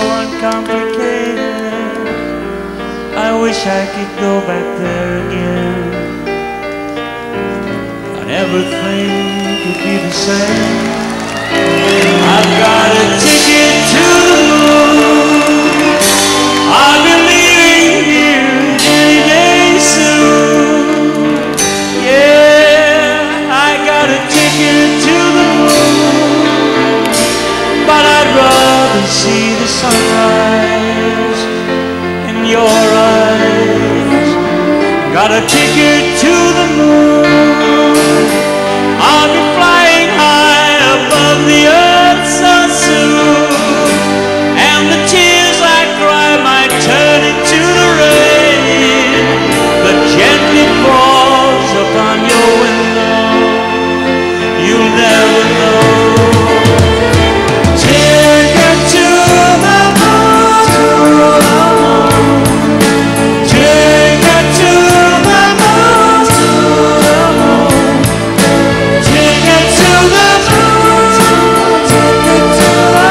uncomplicated. I wish I could go back there again. everything could be the same. I've got a ticket to the moon. I'll be leaving here any day soon. Yeah, I got a ticket to the moon, but I'd rather see the sunrise in your eyes. Got a ticket to the moon. I'll be flying high above the earth so soon, and the tears I cry might turn into the rain that gently falls upon your window. You'll never know. Ticket to the moon, to the moon. Ticket to the moon, to the moon. Ticket to the moon, ticket to the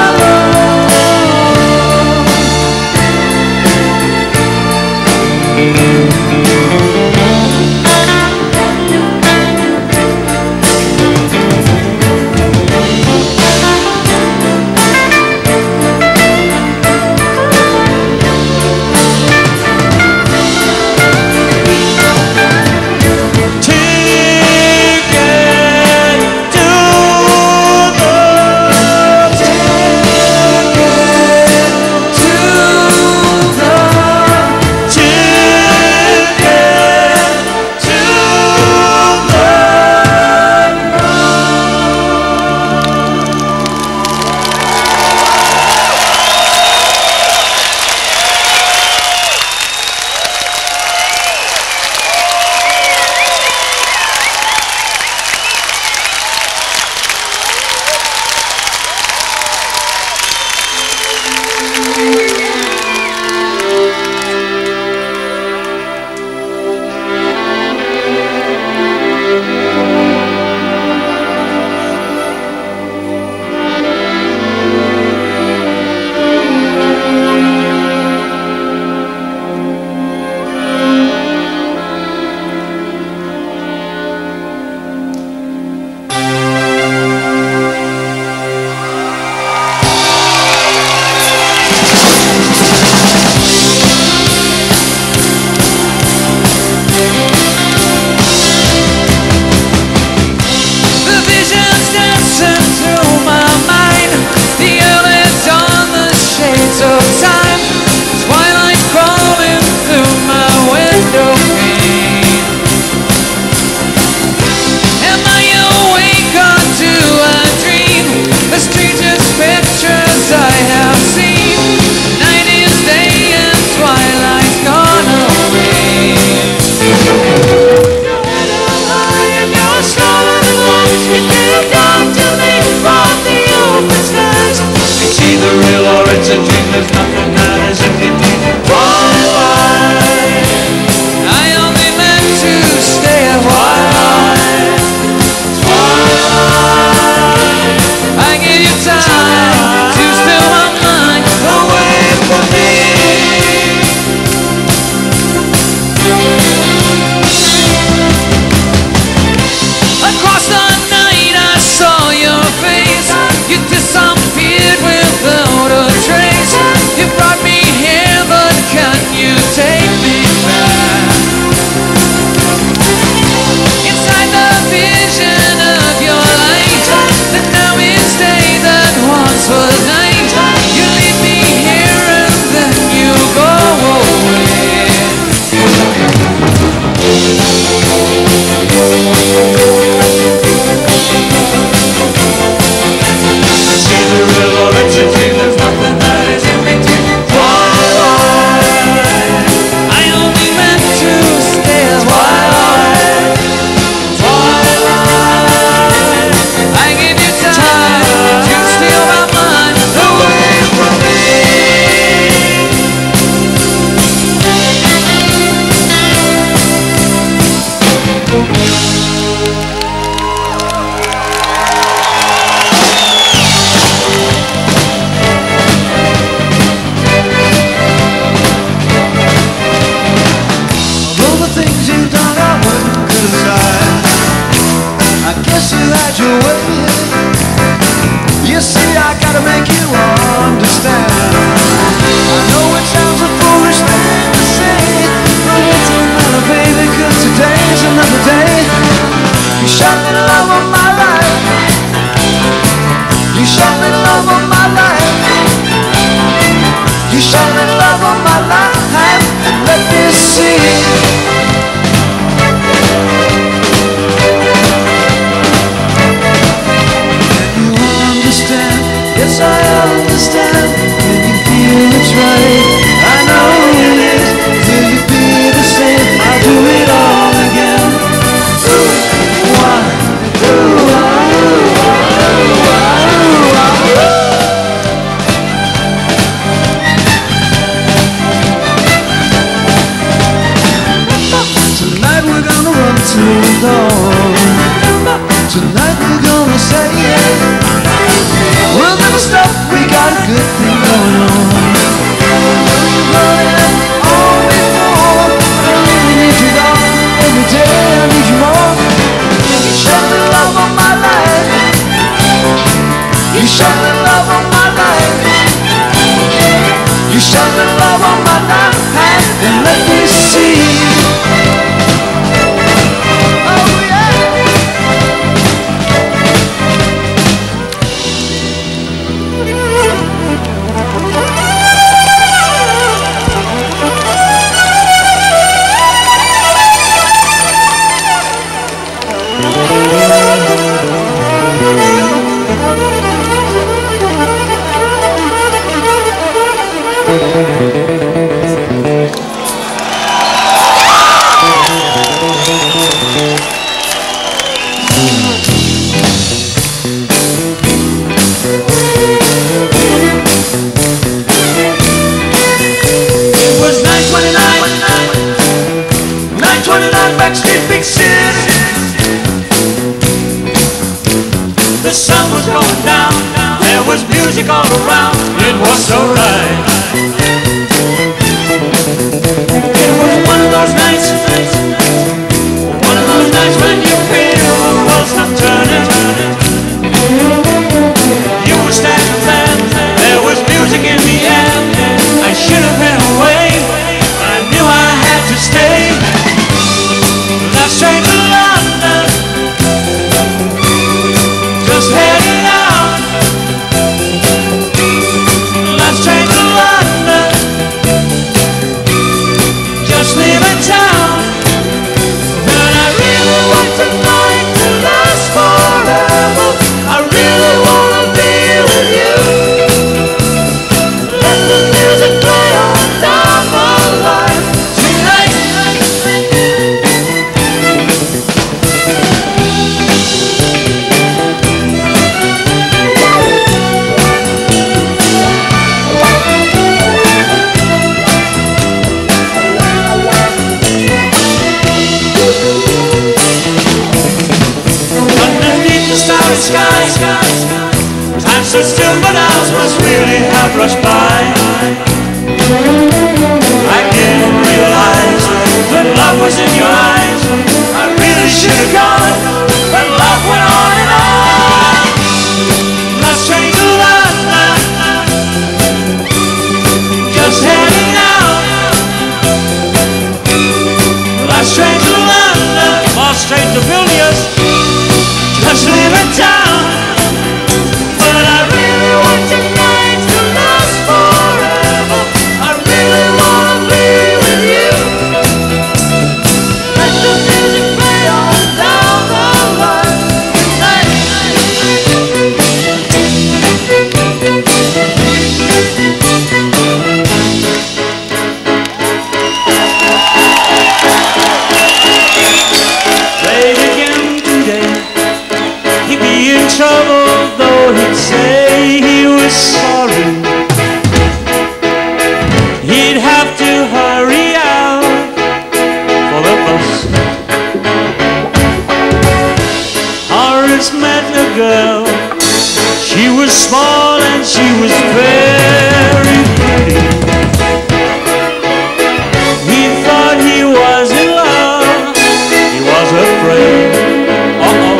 you disappeared without a trace. You brought me showed me love of my life. You showed me love of my life. Let me see. Yes, I understand. When you feel it's right, I know it is. Will you be the same? I'll do it all again. Ooh, why? Ooh, why? Ooh, why? Ooh, why? Tonight we're gonna run to the dawn. Tonight we're gonna say yeah. We'll never stop, we got a good thing going on. Running on before, I really need you, darling. Every day I need you more. You showed me love of my life. You showed me love of my life. You showed me love of my life. And let me see. The sun was going down, there was music all around, it was so right. It was one of those nights, one of those nights when you feel the world's not turning. You were standing there, there was music in the air. I should have been away, but I knew I had to stay. Last train to London, just heading out. Last train to London, just leaving town. But I really want tonight to last forever. I really want to be with you. Let the music play on down the line tonight. Underneath the starry sky, time stood still, but ours must really have rushed by. I didn't realize that love was in your eyes. I really should have gone, but love went on and on. Last train to London, just heading out. Last train to London, last train to Vilnius, just leaving town. But I really want tonight to last forever. I really want to be with you. Let the music play on down the line tonight. Played again today. He'd be in trouble, though he'd say he was sorry. He'd have to hurry out for the bus. Horace met a girl. She was small and she was very pretty. He thought he was in love. He was afraid. Uh-oh.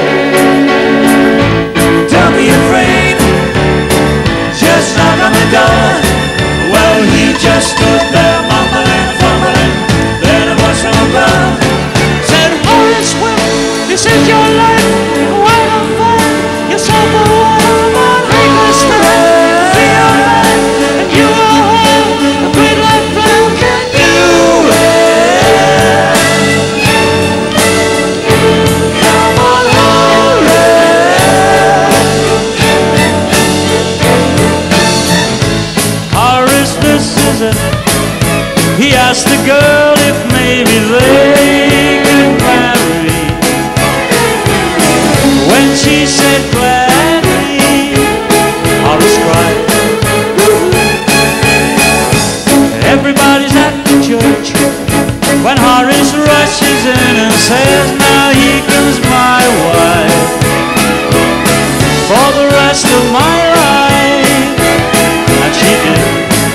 Don't be afraid. Just knock on the door. Well, he just stood there mumbling, fumbling. Then a voice from above said, Horace, Wimp, this is your life. Wait on that. Yourself a woman, hang on. desert. He asked the girl if maybe they could marry. When she said gladly, Horace cried. Everybody's at the church when Horace rushes in and says, now here comes my wife for the rest of my life. And she did.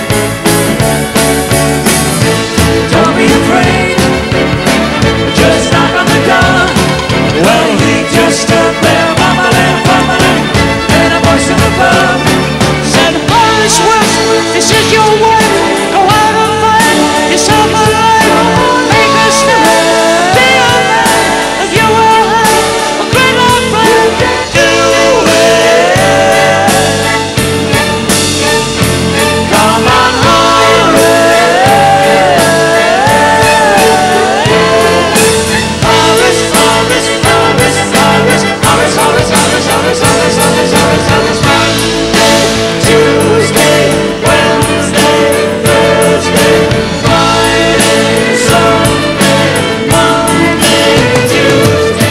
Don't be afraid, just knock on the door. Well, he just stood there, mumbling, fumbling, and a voice in the pub said, Horace West, this is your wife. Go out and find yourself a life. Make a stand, be a man. If you will have a great love friend, do it. Come on, Horace. Horace, Horace, Horace, Horace, Horace, Horace, Horace, Horace, Horace, Horace, Horace, Horace, Monday, Tuesday, Wednesday, Thursday, Friday, Sunday, Monday, Tuesday.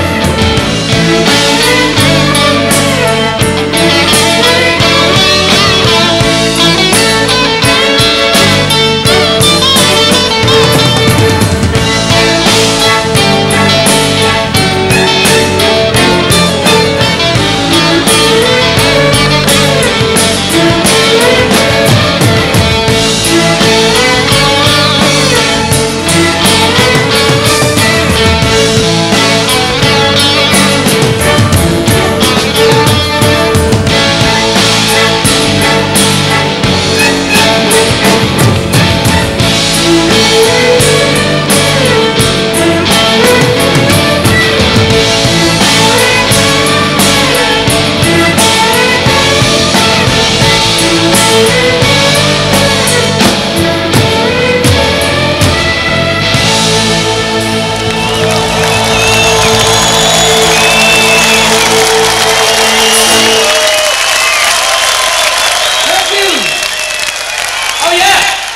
Thank you. Oh yeah.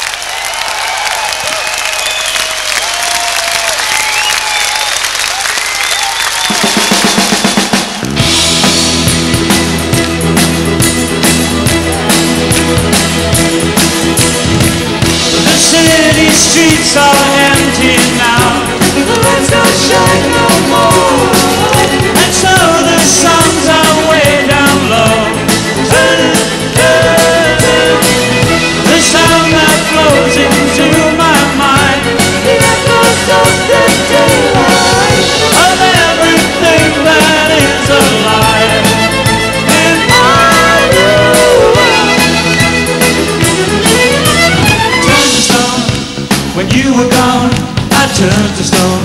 The city streets are empty now. The lights don't shine no more. And so the songs are way down low. Turn it, turn it. The sound that flows into my mind. The echoes of the daylight of everything that is alive in my world. Turned to stone when you were gone. I turned to stone.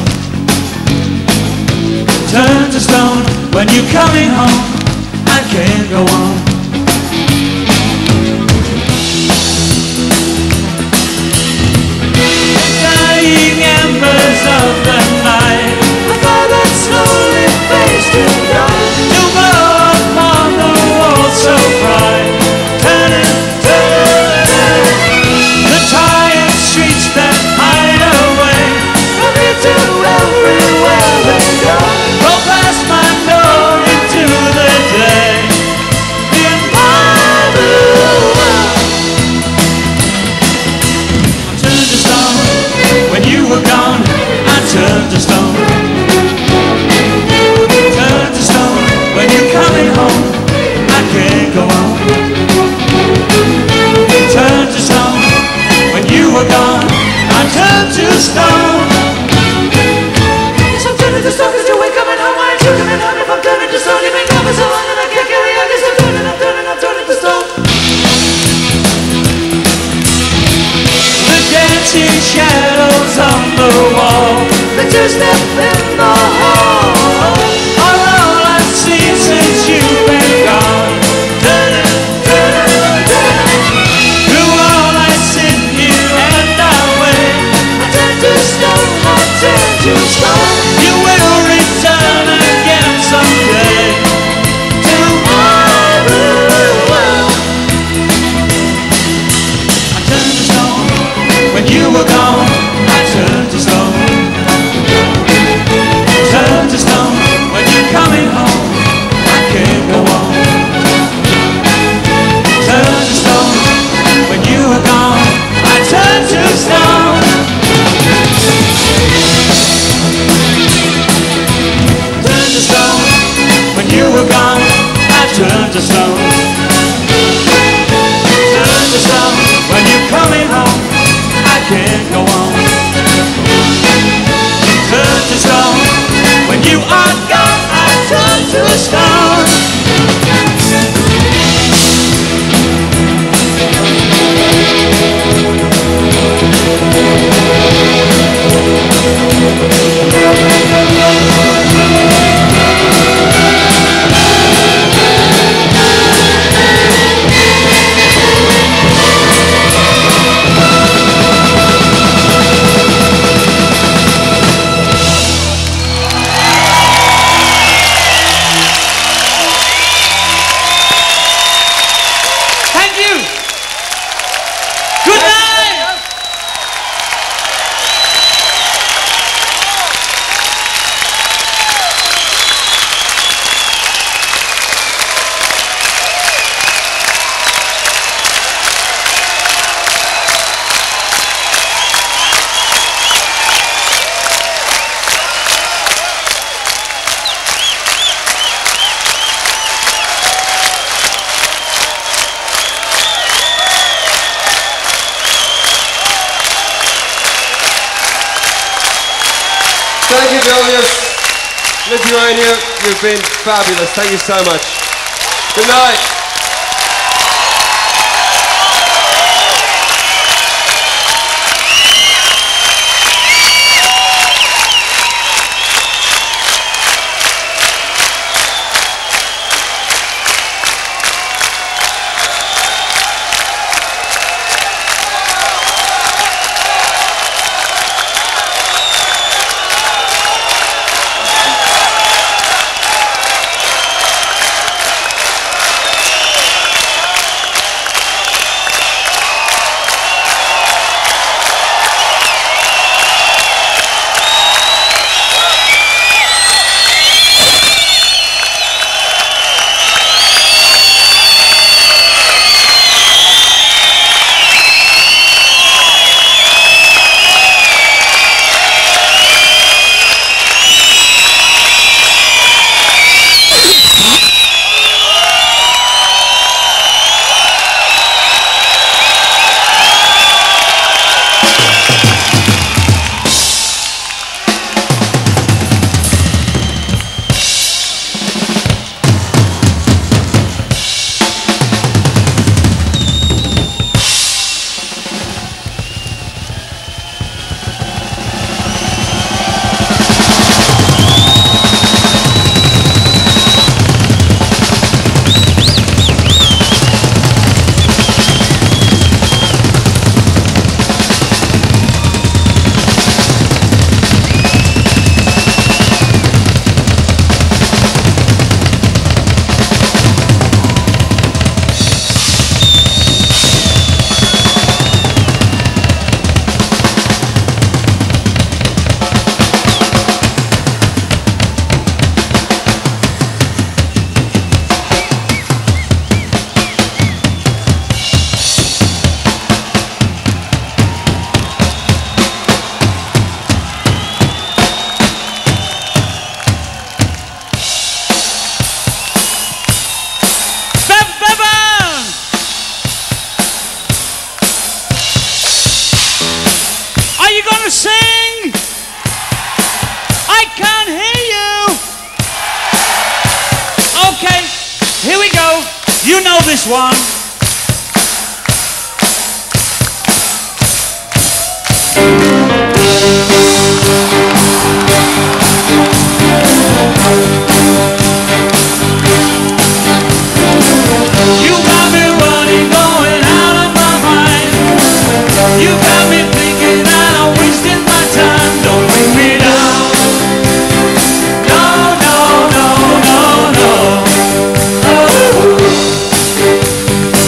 Turned to stone when you're coming home. I can't go on. Dying embers of the night. I thought that slowly fades to dawn. You blow upon the wall so bright. Turn it, turn it. The tired streets that hide away from me to everywhere they go. Go past my door into the day. In my world. I turned to stone when you were gone. I turned to stone. Turned to stone when you're coming home. I can't go on. Turned to stone when you were gone. I turned to stone. Yes, I'm turning to stone 'cause you ain't coming home. I ain't you coming home. If I'm turning to stone, you've been gone for so long that I can't carry on. Yes, I'm turning, I'm turning, I'm turning to stone. The dancing shadows on the wall. The two step in the hall are all I've seen since you've been gone. Turn it, turn it, turn it. Through all I sit here and I wait. I turn to stone, I turn to stone. You will return again someday to my world. I turn to stone can't go on. Turn to stone. When you are gone, I turn to stone. Thank you, Vilnius. Lithuania, you've been fabulous. Thank you so much. Good night. You know this one. You got me running, going out of my mind. You got me thinking that I'm wasting my time. Don't bring me down. No, no, no, no, no. Oh.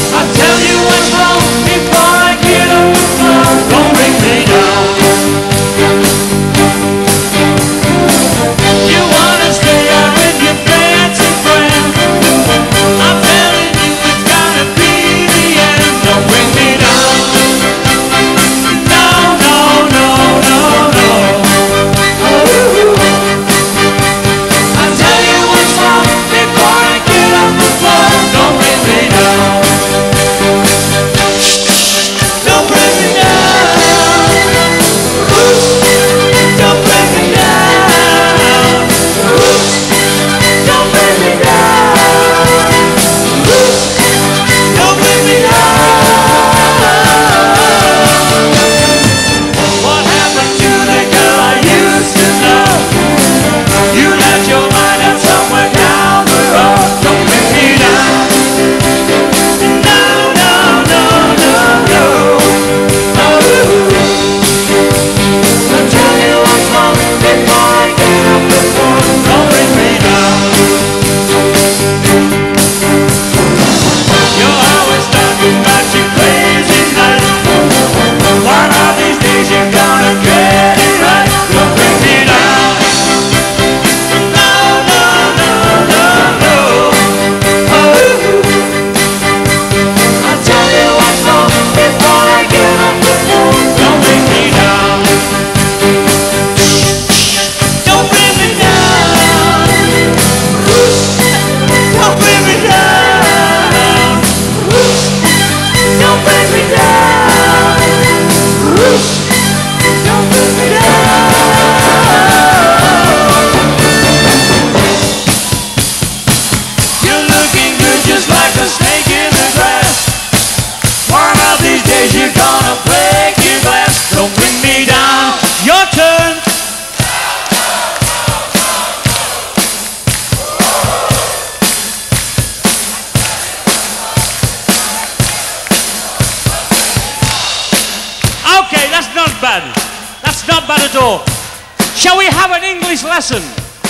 bad. That's not bad at all. Shall we have an English lesson?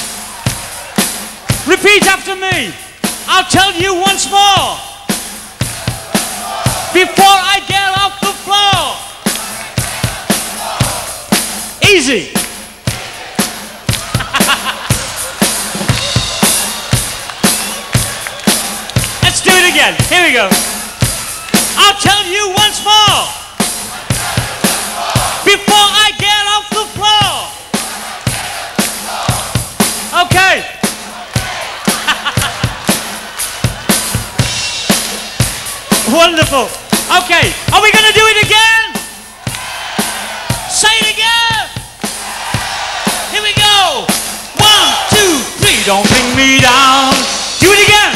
Repeat after me. I'll tell you once more. Before I get off the floor. Easy. Let's do it again. Here we go. I'll tell you once more. Before I get off the floor. Okay. Wonderful. Okay. Are we going to do it again? Say it again. Here we go. One, two, three. Don't bring me down. Do it again.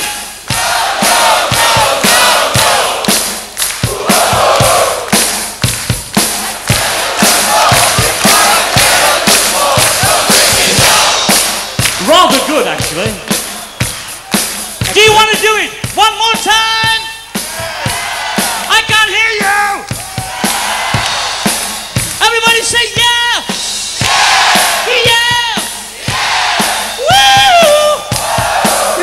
Rather good, actually. Do you want to do it one more time? I can't hear you. Everybody say yeah. Yeah. Yeah. Woo.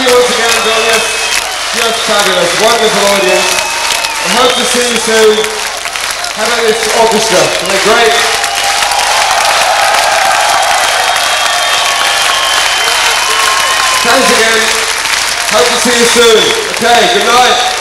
you once again, Vilnius. Just fabulous, wonderful audience. I hope to see you soon. How about this orchestra? Are they great? Thanks again. Hope to see you soon. Okay, good night.